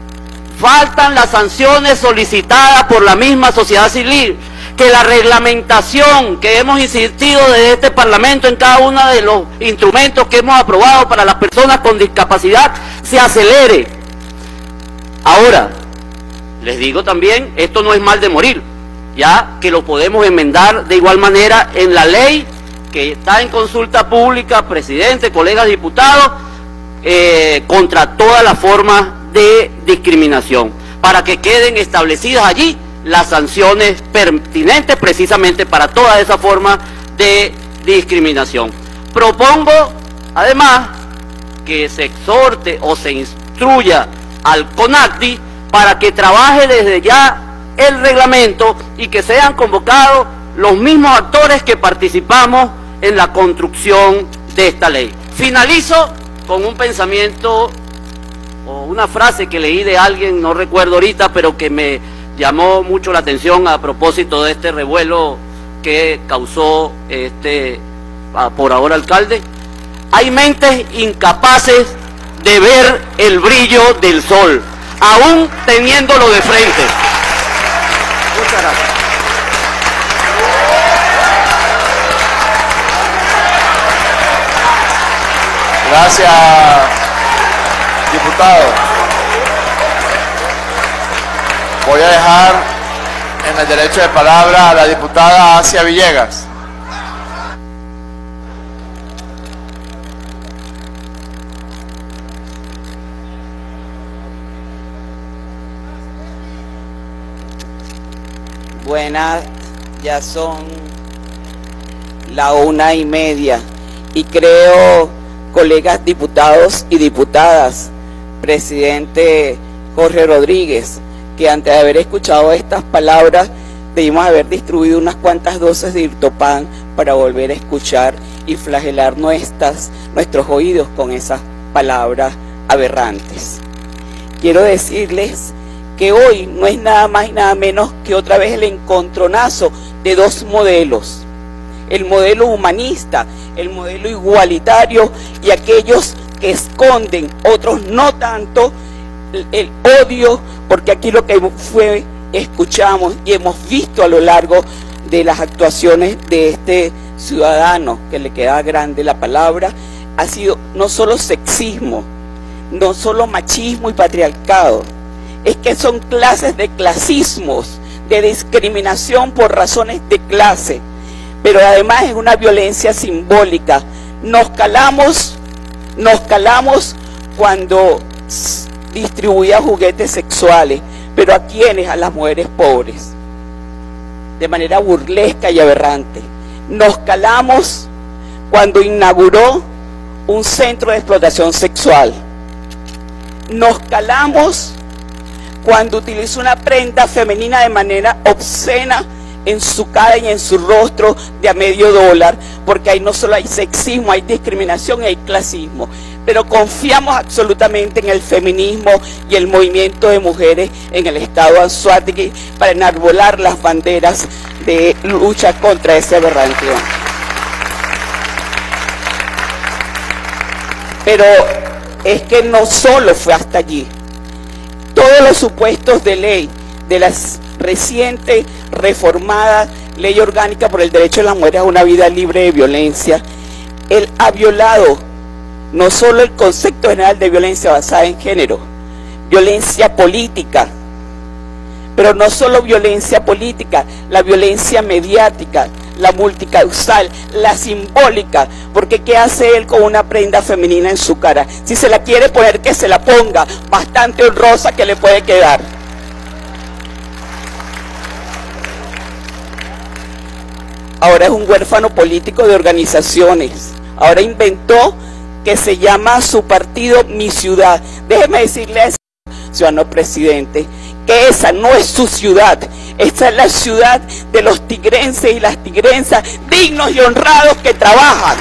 Faltan las sanciones solicitadas por la misma sociedad civil, que la reglamentación que hemos insistido desde este Parlamento en cada uno de los instrumentos que hemos aprobado para las personas con discapacidad se acelere. Ahora, les digo también, esto no es mal de morir, ya que lo podemos enmendar de igual manera en la ley que está en consulta pública, presidente, colegas diputados, contra todas las formas de discriminación, para que queden establecidas allí las sanciones pertinentes precisamente para toda esa forma de discriminación. Propongo, además, que se exhorte o se instruya al CONACDI para que trabaje desde ya el reglamento y que sean convocados los mismos actores que participamos en la construcción de esta ley. Finalizo con un pensamiento o una frase que leí de alguien, no recuerdo ahorita, pero que me llamó mucho la atención a propósito de este revuelo que causó por ahora alcalde. Hay mentes incapaces de ver el brillo del sol, aún teniéndolo de frente. Muchas gracias. Gracias, diputado. Voy a dejar en el derecho de palabra a la diputada Asia Villegas. Buenas, ya son la 1:30 y creo, colegas diputados y diputadas, presidente Jorge Rodríguez, que antes de haber escuchado estas palabras debimos haber distribuido unas cuantas dosis de Irtopan para volver a escuchar y flagelar nuestros oídos con esas palabras aberrantes. Quiero decirles que hoy no es nada más y nada menos que otra vez el encontronazo de dos modelos: el modelo humanista, el modelo igualitario, y aquellos que esconden, otros no tanto, el odio, porque aquí lo que escuchamos y hemos visto a lo largo de las actuaciones de este ciudadano, que le queda grande la palabra, ha sido no solo sexismo, no solo machismo y patriarcado, es que son clases de clasismos, de discriminación por razones de clase, pero además es una violencia simbólica. Nos calamos cuando distribuía juguetes sexuales, pero ¿a quiénes? A las mujeres pobres, de manera burlesca y aberrante. Nos calamos cuando inauguró un centro de explotación sexual. Nos calamos cuando utiliza una prenda femenina de manera obscena en su cara y en su rostro de a $0.50, porque ahí no solo hay sexismo, hay discriminación y hay clasismo. Pero confiamos absolutamente en el feminismo y el movimiento de mujeres en el estado de Anzoátegui para enarbolar las banderas de lucha contra ese aberrante. Pero es que no solo fue hasta allí. Todos los supuestos de ley de la reciente reformada Ley Orgánica por el Derecho de las Mujeres a una Vida Libre de Violencia, él ha violado no solo el concepto general de violencia basada en género, violencia política, pero no solo violencia política, la violencia mediática, la multicausal, la simbólica, porque ¿qué hace él con una prenda femenina en su cara? Si se la quiere poner, que se la ponga, bastante honrosa que le puede quedar. Ahora es un huérfano político de organizaciones, ahora inventó que se llama su partido Mi Ciudad. Déjeme decirle a ese ciudadano presidente que esa no es su ciudad, esa es la ciudad de los tigrenses y las tigresas dignos y honrados que trabajan.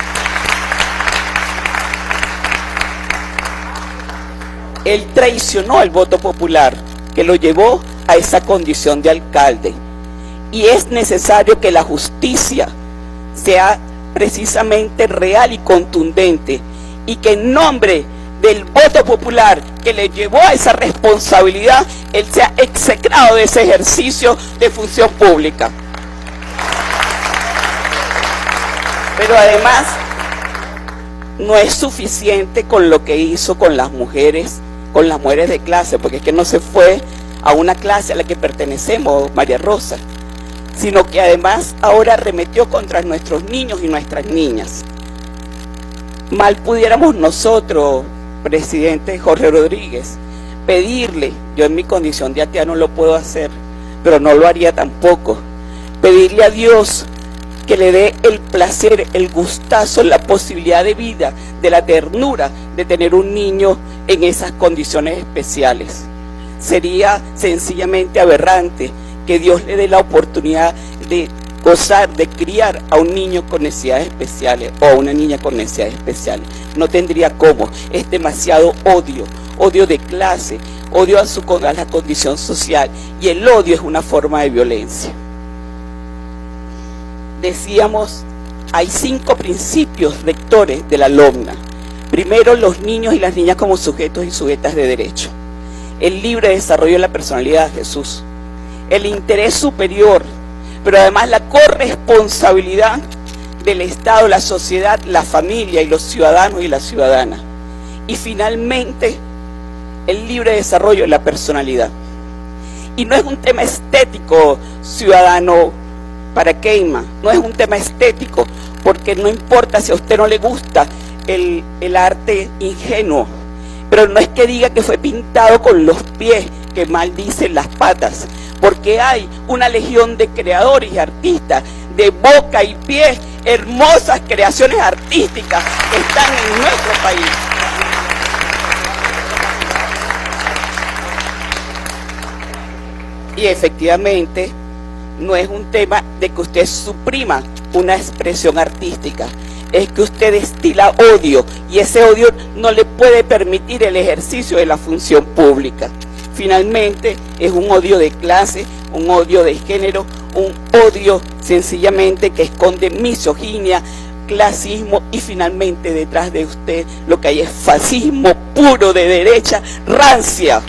Él traicionó el voto popular que lo llevó a esa condición de alcalde, y es necesario que la justicia sea precisamente real y contundente, y que en nombre del voto popular que le llevó a esa responsabilidad, él sea execrado de ese ejercicio de función pública. Pero además, no es suficiente con lo que hizo con las mujeres de clase, porque es que no se fue a una clase a la que pertenecemos, María Rosa, sino que además ahora arremetió contra nuestros niños y nuestras niñas. Mal pudiéramos nosotros, presidente Jorge Rodríguez, pedirle, yo en mi condición de atea no lo puedo hacer, pero no lo haría tampoco, pedirle a Dios que le dé el placer, el gustazo, la posibilidad de vida, de la ternura de tener un niño en esas condiciones especiales. Sería sencillamente aberrante que Dios le dé la oportunidad de gozar, de criar a un niño con necesidades especiales o a una niña con necesidades especiales. No tendría cómo, es demasiado odio, odio de clase, odio a la condición social, y el odio es una forma de violencia. Decíamos, hay 5 principios rectores de la LOMNA. Primero, los niños y las niñas como sujetos y sujetas de derecho. El libre desarrollo de la personalidad de Jesús. El interés superior, pero además la corresponsabilidad del Estado, la sociedad, la familia y los ciudadanos y las ciudadanas. Y finalmente, el libre desarrollo de la personalidad. Y no es un tema estético, ciudadano Paraqueima, no es un tema estético, porque no importa si a usted no le gusta el arte ingenuo, pero no es que diga que fue pintado con los pies, que mal dicen las patas, porque hay una legión de creadores y artistas de boca y pies, hermosas creaciones artísticas que están en nuestro país. Y efectivamente, no es un tema de que usted suprima una expresión artística, es que usted destila odio, y ese odio no le puede permitir el ejercicio de la función pública. Finalmente, es un odio de clase, un odio de género, un odio sencillamente que esconde misoginia, clasismo, y finalmente detrás de usted lo que hay es fascismo puro de derecha, rancia.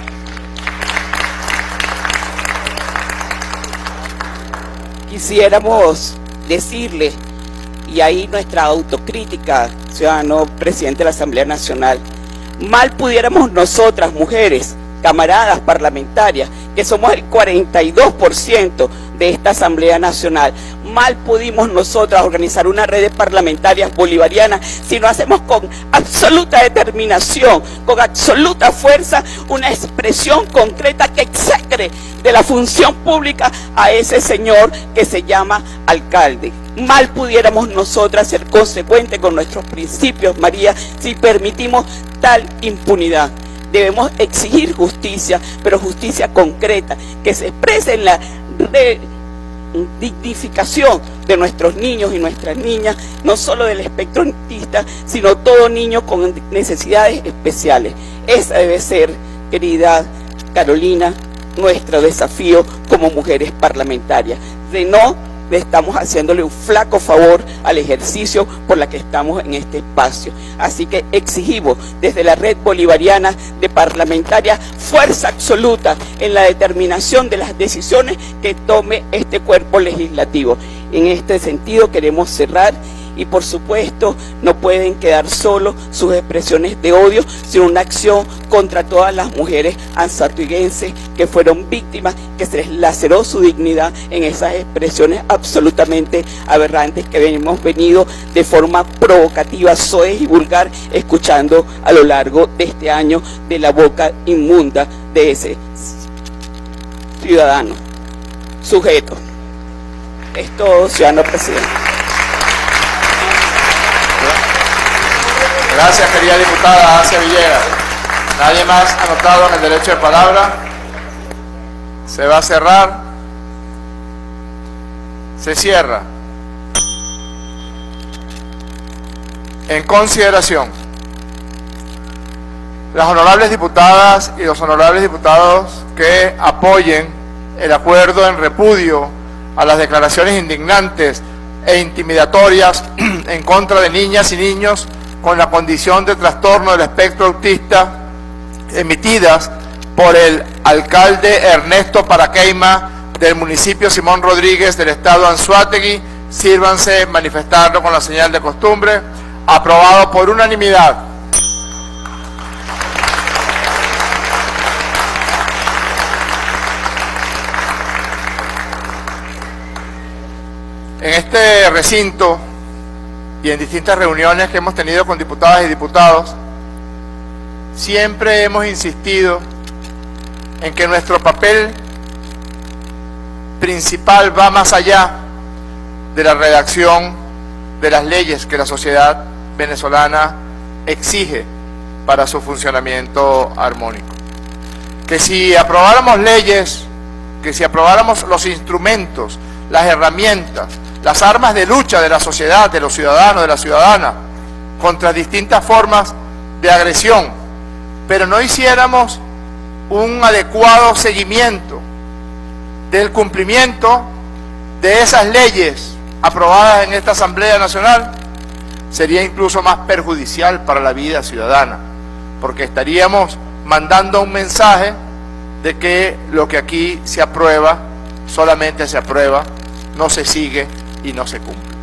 Quisiéramos decirle, y ahí nuestra autocrítica, ciudadano presidente de la Asamblea Nacional, mal pudiéramos nosotras, mujeres, camaradas parlamentarias, que somos el 42% de esta Asamblea Nacional, mal pudimos nosotras organizar una red de parlamentarias bolivarianas si no hacemos con absoluta determinación, con absoluta fuerza, una expresión concreta que execre de la función pública a ese señor que se llama alcalde. Mal pudiéramos nosotras ser consecuentes con nuestros principios, María, si permitimos tal impunidad. Debemos exigir justicia, pero justicia concreta, que se exprese en la dignificación de nuestros niños y nuestras niñas, no solo del espectro autista, sino todo niño con necesidades especiales. Esa debe ser, querida Carolina, nuestro desafío como mujeres parlamentarias. De no, estamos haciéndole un flaco favor al ejercicio por la que estamos en este espacio. Así que exigimos desde la Red Bolivariana de Parlamentarias fuerza absoluta en la determinación de las decisiones que tome este cuerpo legislativo. En este sentido queremos cerrar y por supuesto no pueden quedar solo sus expresiones de odio, sino una acción contra todas las mujeres ansartiguenses que fueron víctimas, que se les laceró su dignidad en esas expresiones absolutamente aberrantes que hemos venido de forma provocativa, soez y vulgar escuchando a lo largo de este año de la boca inmunda de ese ciudadano, sujeto. Es todo, ciudadano presidente. Gracias, querida diputada Asia Villegas. Nadie más anotado en el derecho de palabra. Se va a cerrar. Se cierra. En consideración, las honorables diputadas y los honorables diputados que apoyen el acuerdo en repudio a las declaraciones indignantes e intimidatorias en contra de niñas y niños con la condición de trastorno del espectro autista emitidas por el alcalde Ernesto Paraqueima del municipio Simón Rodríguez del estado Anzoátegui, sírvanse manifestarlo con la señal de costumbre. Aprobado por unanimidad. En este recinto y en distintas reuniones que hemos tenido con diputadas y diputados, siempre hemos insistido en que nuestro papel principal va más allá de la redacción de las leyes que la sociedad venezolana exige para su funcionamiento armónico. Que si aprobáramos leyes, que si aprobáramos los instrumentos, las herramientas, las armas de lucha de la sociedad, de los ciudadanos, de la ciudadana, contra distintas formas de agresión, pero no hiciéramos un adecuado seguimiento del cumplimiento de esas leyes aprobadas en esta Asamblea Nacional, sería incluso más perjudicial para la vida ciudadana, porque estaríamos mandando un mensaje de que lo que aquí se aprueba, solamente se aprueba, no se sigue y no se cumple.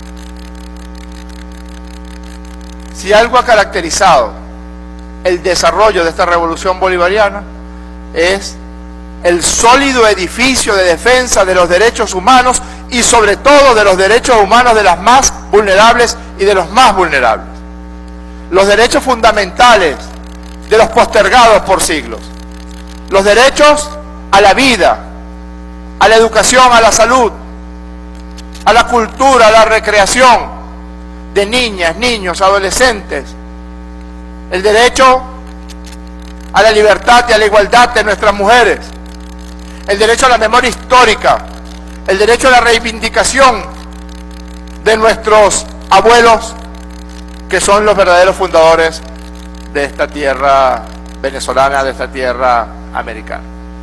Si algo ha caracterizado el desarrollo de esta revolución bolivariana es el sólido edificio de defensa de los derechos humanos y sobre todo de los derechos humanos de las más vulnerables y de los más vulnerables. Los derechos fundamentales de los postergados por siglos. Los derechos a la vida, a la educación, a la salud, a la cultura, a la recreación de niñas, niños, adolescentes. El derecho a la libertad y a la igualdad de nuestras mujeres. El derecho a la memoria histórica. El derecho a la reivindicación de nuestros abuelos, que son los verdaderos fundadores de esta tierra venezolana, de esta tierra americana.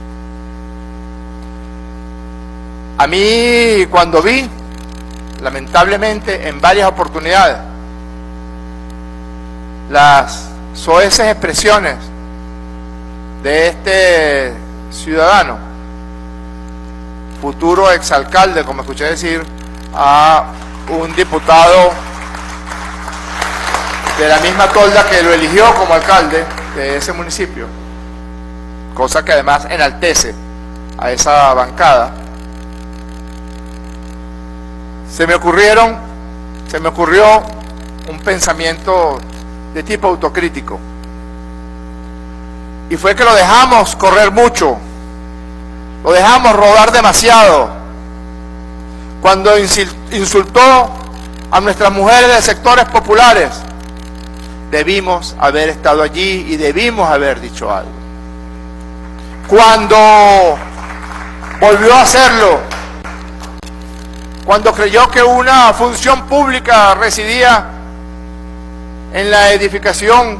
A mí, cuando vi, lamentablemente, en varias oportunidades, las soeces expresiones de este ciudadano, futuro exalcalde, como escuché decir a un diputado de la misma tolda que lo eligió como alcalde de ese municipio, cosa que además enaltece a esa bancada, se me ocurrió un pensamiento de tipo autocrítico, y fue que lo dejamos correr mucho, lo dejamos rodar demasiado, cuando insultó a nuestras mujeres de sectores populares, debimos haber estado allí y debimos haber dicho algo. Cuando volvió a hacerlo, cuando creyó que una función pública residía en la edificación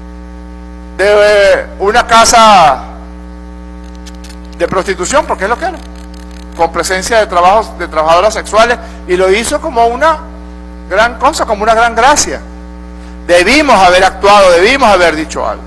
de una casa de prostitución, porque es lo que era, con presencia de trabajadoras sexuales, y lo hizo como una gran cosa, como una gran gracia. Debimos haber actuado, debimos haber dicho algo.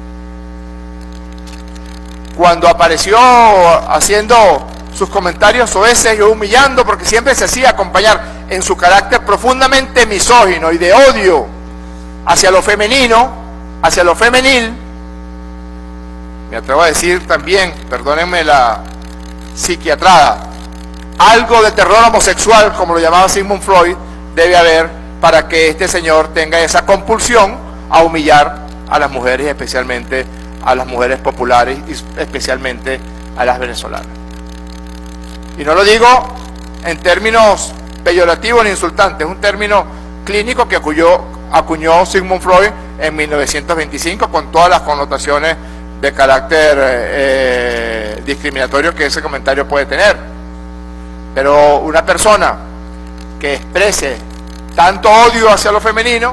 Cuando apareció haciendo sus comentarios soeces y humillando, porque siempre se hacía acompañar en su carácter profundamente misógino y de odio hacia lo femenino, hacia lo femenil, me atrevo a decir también, perdónenme la psiquiatrada, algo de terror homosexual, como lo llamaba Sigmund Freud, debe haber para que este señor tenga esa compulsión a humillar a las mujeres, especialmente a las mujeres populares y especialmente a las venezolanas. Y no lo digo en términos peyorativos ni insultantes, es un término clínico que acuñó Sigmund Freud en 1925 con todas las connotaciones de carácter discriminatorio que ese comentario puede tener. Pero una persona que exprese tanto odio hacia lo femenino,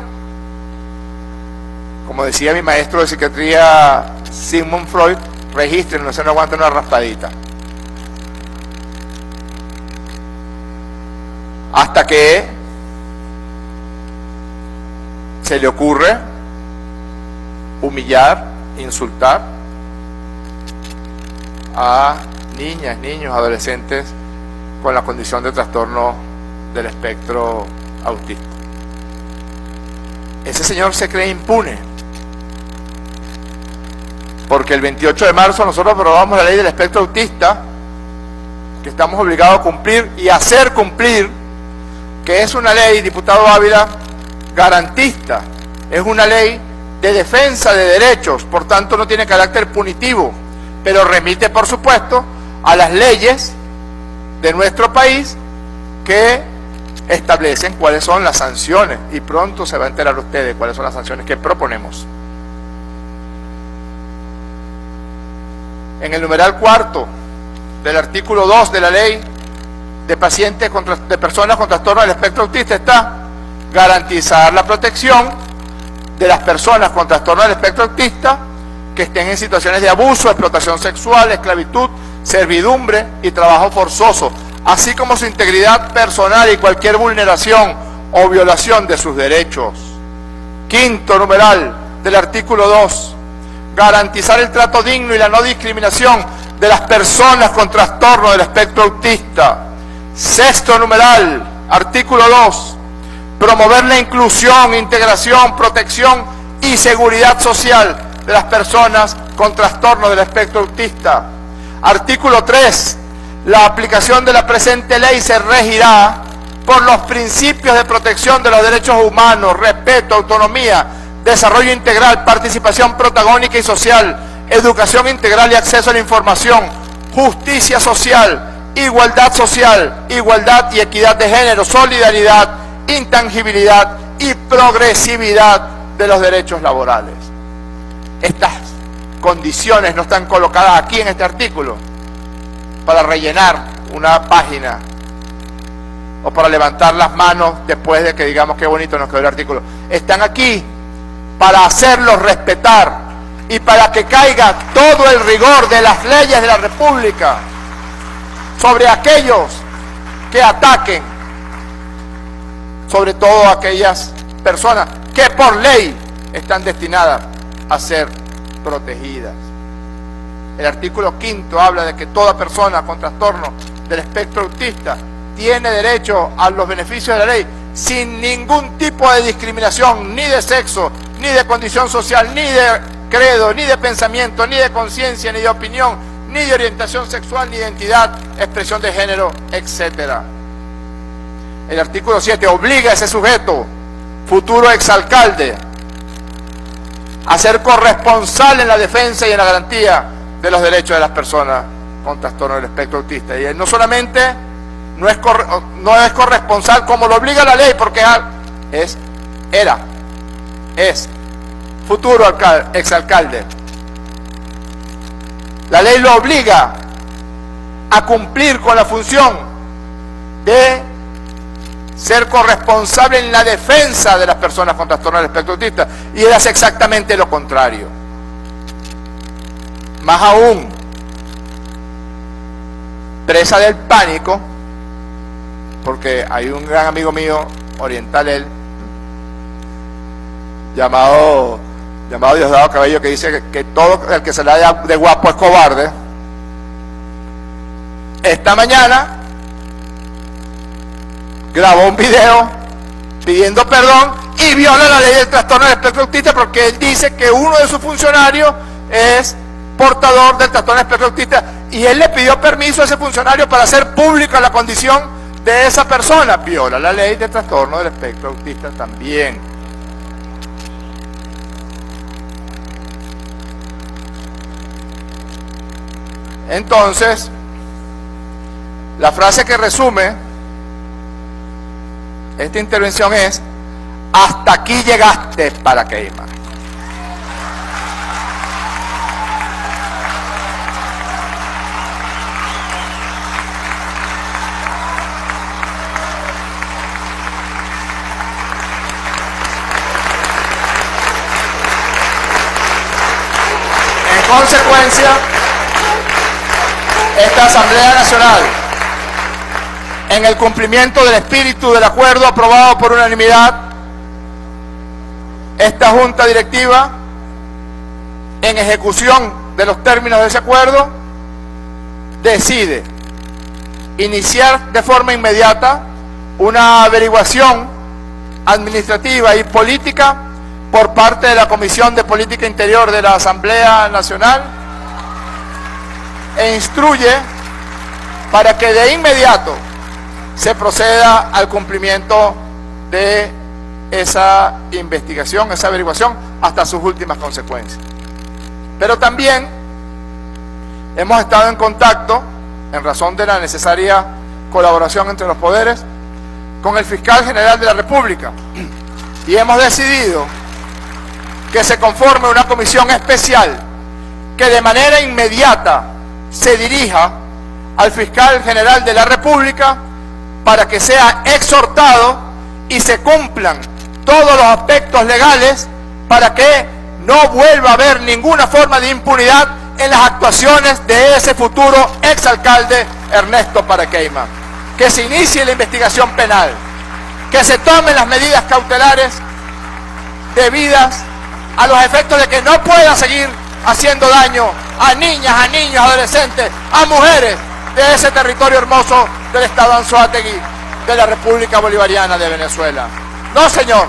como decía mi maestro de psiquiatría Sigmund Freud, registren, no se nos aguanta una raspadita. Hasta que se le ocurre humillar, insultar a niñas, niños, adolescentes con la condición de trastorno del espectro autista. Ese señor se cree impune, porque el 28 de marzo nosotros aprobamos la ley del espectro autista, que estamos obligados a cumplir y hacer cumplir, que es una ley, diputado Ávila, garantista, es una ley de defensa de derechos, por tanto no tiene carácter punitivo, pero remite, por supuesto, a las leyes de nuestro país que establecen cuáles son las sanciones, y pronto se va a enterar usted de cuáles son las sanciones que proponemos. En el numeral cuarto del artículo 2 de la ley de pacientes de personas con trastorno del espectro autista está garantizar la protección de las personas con trastorno del espectro autista que estén en situaciones de abuso, explotación sexual, esclavitud, servidumbre y trabajo forzoso, así como su integridad personal y cualquier vulneración o violación de sus derechos. Quinto numeral del artículo 2, garantizar el trato digno y la no discriminación de las personas con trastorno del espectro autista. Sexto numeral, artículo 2, promover la inclusión, integración, protección y seguridad social de las personas con trastorno del espectro autista. Artículo 3, la aplicación de la presente ley se regirá por los principios de protección de los derechos humanos, respeto, autonomía, desarrollo integral, participación protagónica y social, educación integral y acceso a la información, justicia social, igualdad y equidad de género, solidaridad, intangibilidad y progresividad de los derechos laborales. Estas condiciones no están colocadas aquí en este artículo para rellenar una página o para levantar las manos después de que digamos qué bonito nos quedó el artículo. Están aquí para hacerlos respetar y para que caiga todo el rigor de las leyes de la República sobre aquellos que ataquen, sobre todo aquellas personas que por ley están destinadas a ser protegidas. El artículo 5 habla de que toda persona con trastorno del espectro autista tiene derecho a los beneficios de la ley sin ningún tipo de discriminación, ni de sexo, ni de condición social, ni de credo, ni de pensamiento, ni de conciencia, ni de opinión, ni de orientación sexual, ni identidad, expresión de género, etc. El artículo 7 obliga a ese sujeto, futuro exalcalde, a ser corresponsal en la defensa y en la garantía de los derechos de las personas con trastorno del espectro autista. Y no solamente no es corresponsal como lo obliga la ley, porque es futuro exalcalde. La ley lo obliga a cumplir con la función de ser corresponsable en la defensa de las personas con trastorno del espectro autista, y él hace exactamente lo contrario. Más aún, presa del pánico, porque hay un gran amigo mío, oriental él, llamado Diosdado Cabello, que dice que todo el que se le da de guapo es cobarde. Esta mañana grabó un video pidiendo perdón y viola la ley del trastorno del espectro autista, porque él dice que uno de sus funcionarios es portador del trastorno del espectro autista, y él le pidió permiso a ese funcionario para hacer pública la condición de esa persona. Viola la ley del trastorno del espectro autista también. Entonces, la frase que resume esta intervención es: hasta aquí llegaste, Paracaima. En consecuencia, esta Asamblea Nacional, en el cumplimiento del espíritu del acuerdo aprobado por unanimidad, esta Junta Directiva, en ejecución de los términos de ese acuerdo, decide iniciar de forma inmediata una averiguación administrativa y política por parte de la Comisión de Política Interior de la Asamblea Nacional, e instruye para que de inmediato se proceda al cumplimiento de esa investigación, esa averiguación, hasta sus últimas consecuencias. Pero también hemos estado en contacto, en razón de la necesaria colaboración entre los poderes, con el Fiscal General de la República, y hemos decidido que se conforme una comisión especial que de manera inmediata se dirija al Fiscal General de la República para que sea exhortado y se cumplan todos los aspectos legales para que no vuelva a haber ninguna forma de impunidad en las actuaciones de ese futuro exalcalde Ernesto Paracaima. Que se inicie la investigación penal, que se tomen las medidas cautelares debidas a los efectos de que no pueda seguir haciendo daño a niñas, a niños, adolescentes, a mujeres de ese territorio hermoso del estado Anzoátegui de la República Bolivariana de Venezuela. No, señor.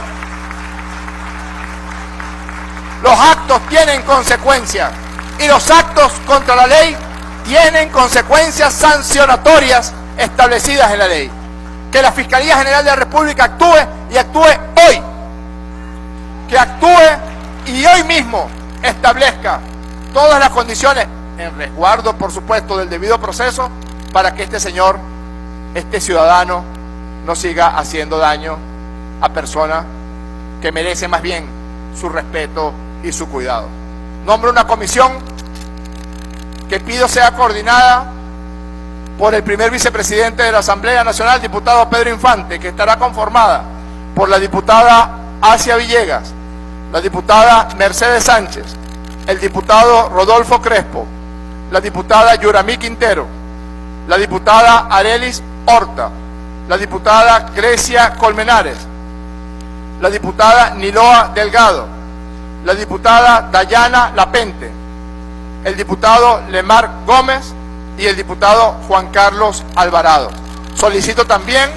Los actos tienen consecuencias, y los actos contra la ley tienen consecuencias sancionatorias establecidas en la ley. Que la Fiscalía General de la República actúe, y actúe hoy. Que actúe y hoy mismo establezca todas las condiciones, en resguardo, por supuesto, del debido proceso, para que este señor, este ciudadano, no siga haciendo daño a personas que merecen más bien su respeto y su cuidado. Nombro una comisión que pido sea coordinada por el primer vicepresidente de la Asamblea Nacional, diputado Pedro Infante, que estará conformada por la diputada Asia Villegas, la diputada Mercedes Sánchez, el diputado Rodolfo Crespo, la diputada Yuramí Quintero, la diputada Arelis Horta, la diputada Grecia Colmenares, la diputada Niloa Delgado, la diputada Dayana Lapente, el diputado Lemar Gómez y el diputado Juan Carlos Alvarado. Solicito también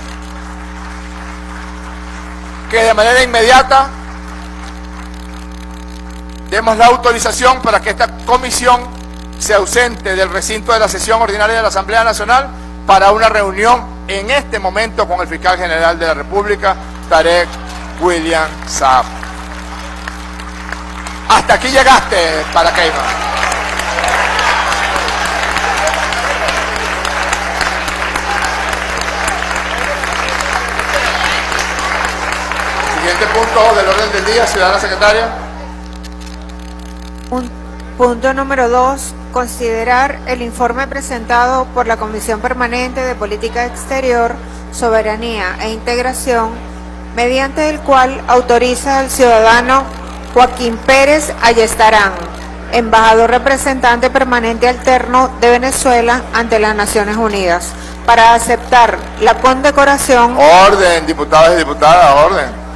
que de manera inmediata demos la autorización para que esta comisión se ausente del recinto de la sesión ordinaria de la Asamblea Nacional para una reunión en este momento con el Fiscal General de la República, Tarek William Saab. Hasta aquí llegaste, Paracaima. punto del orden del día, ciudadana secretaria. Punto número 2. Considerar el informe presentado por la Comisión Permanente de Política Exterior, Soberanía e Integración, mediante el cual autoriza al ciudadano Joaquín Pérez Ayestarán, embajador representante permanente alterno de Venezuela ante las Naciones Unidas, para aceptar la condecoración. Orden, diputados y diputadas, orden.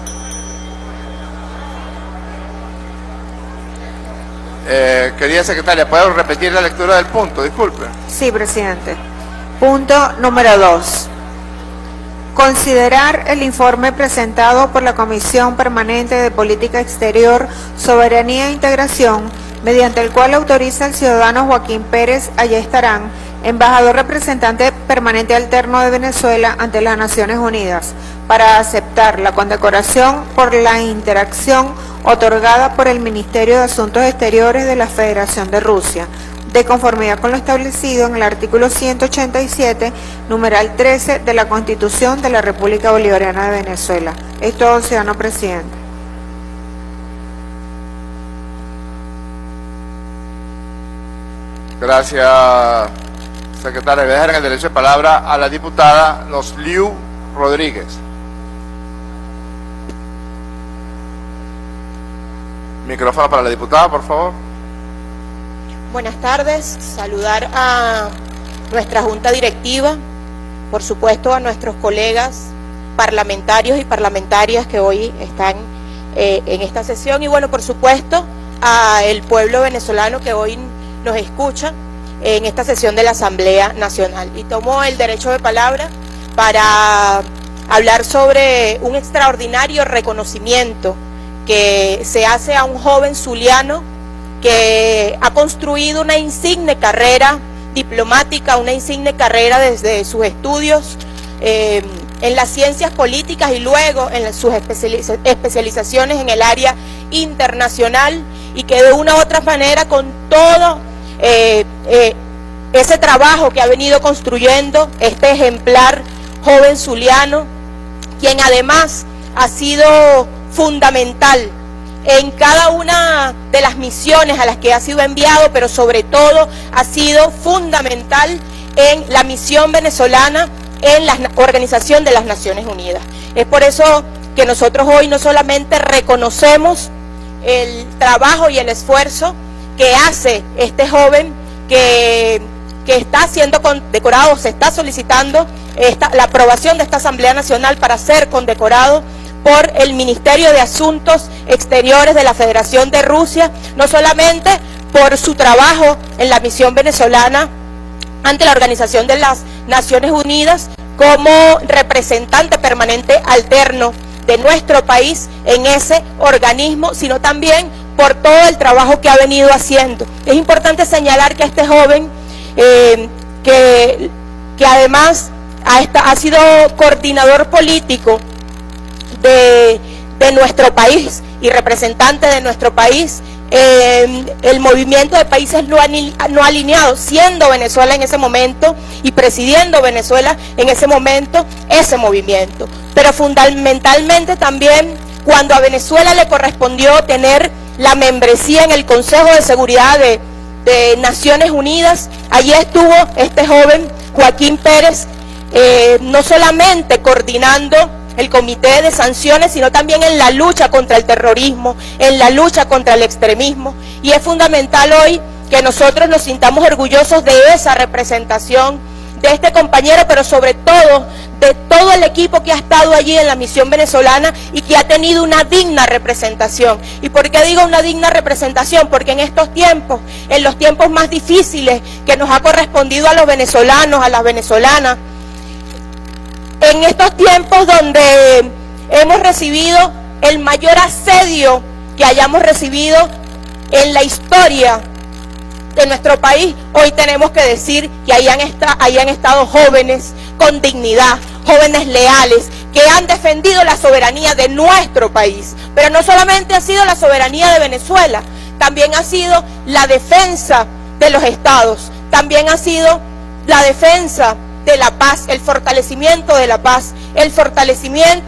Querida secretaria, ¿puedo repetir la lectura del punto? Disculpe. Sí, presidente. Punto número 2. Considerar el informe presentado por la Comisión Permanente de Política Exterior, Soberanía e Integración, mediante el cual autoriza al ciudadano Joaquín Pérez Ayestarán, embajador representante permanente alterno de Venezuela ante las Naciones Unidas, para aceptar la condecoración por la interacción otorgada por el Ministerio de Asuntos Exteriores de la Federación de Rusia, de conformidad con lo establecido en el artículo 187, numeral 13 de la Constitución de la República Bolivariana de Venezuela. Es todo, ciudadano presidente. Gracias, secretaria. Voy a dejar en el derecho de palabra a la diputada Nosliu Rodríguez. Micrófono para la diputada, por favor. Buenas tardes, saludar a nuestra Junta Directiva, por supuesto a nuestros colegas parlamentarios y parlamentarias que hoy están en esta sesión y bueno, por supuesto, al pueblo venezolano que hoy nos escucha en esta sesión de la Asamblea Nacional. Y tomo el derecho de palabra para hablar sobre un extraordinario reconocimiento que se hace a un joven zuliano que ha construido una insigne carrera diplomática, una insigne carrera desde sus estudios en las ciencias políticas y luego en sus especializaciones en el área internacional y que de una u otra manera con todo ese trabajo que ha venido construyendo este ejemplar joven zuliano, quien además ha sido fundamental en cada una de las misiones a las que ha sido enviado, pero sobre todo ha sido fundamental en la misión venezolana en la Organización de las Naciones Unidas. Es por eso que nosotros hoy no solamente reconocemos el trabajo y el esfuerzo que hace este joven que está siendo condecorado, se está solicitando la aprobación de esta Asamblea Nacional para ser condecorado por el Ministerio de Asuntos Exteriores de la Federación de Rusia, no solamente por su trabajo en la misión venezolana ante la Organización de las Naciones Unidas como representante permanente alterno de nuestro país en ese organismo, sino también por todo el trabajo que ha venido haciendo. Es importante señalar que este joven, que además ha sido coordinador político de nuestro país y representante de nuestro país, el movimiento de países no alineados, siendo Venezuela en ese momento y presidiendo Venezuela en ese momento ese movimiento. Pero fundamentalmente también cuando a Venezuela le correspondió tener la membresía en el Consejo de Seguridad de Naciones Unidas, allí estuvo este joven Joaquín Pérez, no solamente coordinando el comité de sanciones, sino también en la lucha contra el terrorismo, en la lucha contra el extremismo. Y es fundamental hoy que nosotros nos sintamos orgullosos de esa representación de este compañero, pero sobre todo de todo el equipo que ha estado allí en la misión venezolana y que ha tenido una digna representación. ¿Y por qué digo una digna representación? Porque en estos tiempos, en los tiempos más difíciles que nos ha correspondido a los venezolanos, a las venezolanas, en estos tiempos donde hemos recibido el mayor asedio que hayamos recibido en la historia de nuestro país, hoy tenemos que decir que hayan estado jóvenes con dignidad, jóvenes leales, que han defendido la soberanía de nuestro país. Pero no solamente ha sido la soberanía de Venezuela, también ha sido la defensa de los estados, también ha sido la defensa de la paz, el fortalecimiento de la paz, el fortalecimiento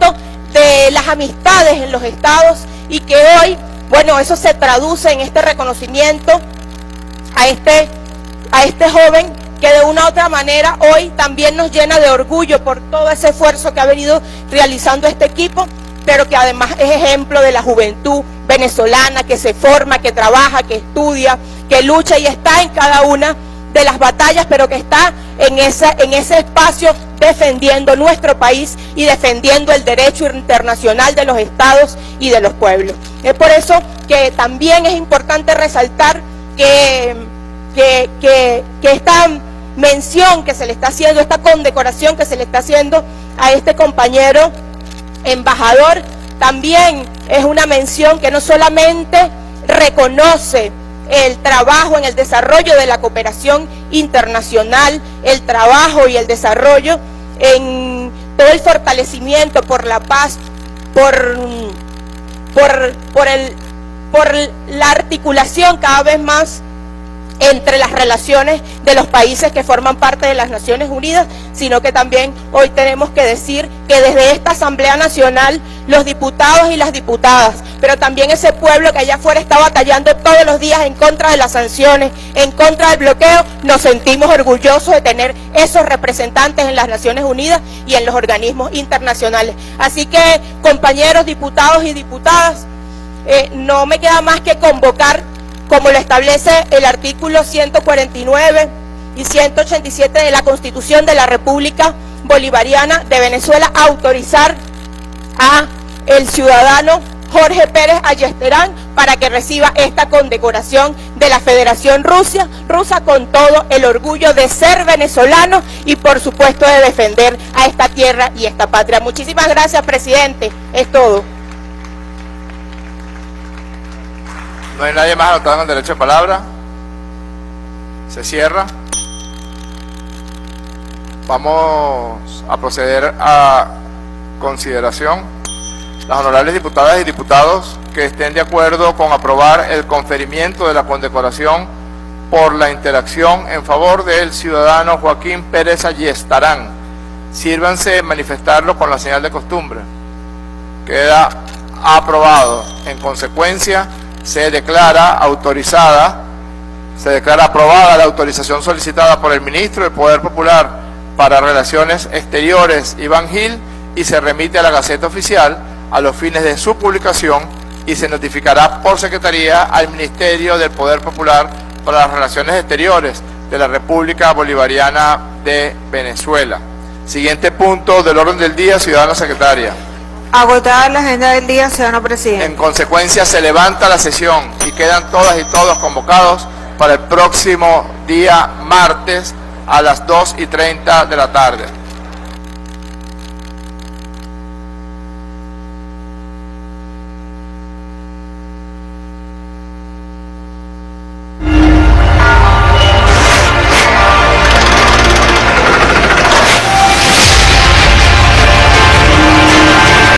de las amistades en los estados y que hoy, bueno, eso se traduce en este reconocimiento a este joven que de una u otra manera hoy también nos llena de orgullo por todo ese esfuerzo que ha venido realizando este equipo, pero que además es ejemplo de la juventud venezolana que se forma, que trabaja, que estudia, que lucha y está en cada una de las batallas, pero que está en ese espacio defendiendo nuestro país y defendiendo el derecho internacional de los estados y de los pueblos. Es por eso que también es importante resaltar que esta mención que se le está haciendo, esta condecoración que se le está haciendo a este compañero embajador, también es una mención que no solamente reconoce el trabajo en el desarrollo de la cooperación internacional, el trabajo y el desarrollo en todo el fortalecimiento por la paz, por la articulación cada vez más entre las relaciones de los países que forman parte de las Naciones Unidas, sino que también hoy tenemos que decir que desde esta Asamblea Nacional, los diputados y las diputadas, pero también ese pueblo que allá afuera está batallando todos los días en contra de las sanciones, en contra del bloqueo, nos sentimos orgullosos de tener esos representantes en las Naciones Unidas y en los organismos internacionales. Así que, compañeros diputados y diputadas, no me queda más que convocar, como lo establece el artículo 149 y 187 de la Constitución de la República Bolivariana de Venezuela, a autorizar a el ciudadano Jorge Pérez Ayestarán para que reciba esta condecoración de la Federación Rusa con todo el orgullo de ser venezolano y por supuesto de defender a esta tierra y esta patria. Muchísimas gracias, presidente. Es todo. No hay nadie más anotado con derecho de palabra. Se cierra. Vamos a proceder a consideración. Las honorables diputadas y diputados que estén de acuerdo con aprobar el conferimiento de la condecoración por la interacción en favor del ciudadano Joaquín Pérez Ayestarán, sírvanse manifestarlo con la señal de costumbre. Queda aprobado. En consecuencia, se declara aprobada la autorización solicitada por el ministro del Poder Popular para Relaciones Exteriores, Iván Gil, y se remite a la Gaceta Oficial a los fines de su publicación y se notificará por Secretaría al Ministerio del Poder Popular para las Relaciones Exteriores de la República Bolivariana de Venezuela. Siguiente punto del orden del día, ciudadana secretaria. Agotada la agenda del día, ciudadano presidente. En consecuencia, se levanta la sesión y quedan todas y todos convocados para el próximo día martes a las 2:30 de la tarde.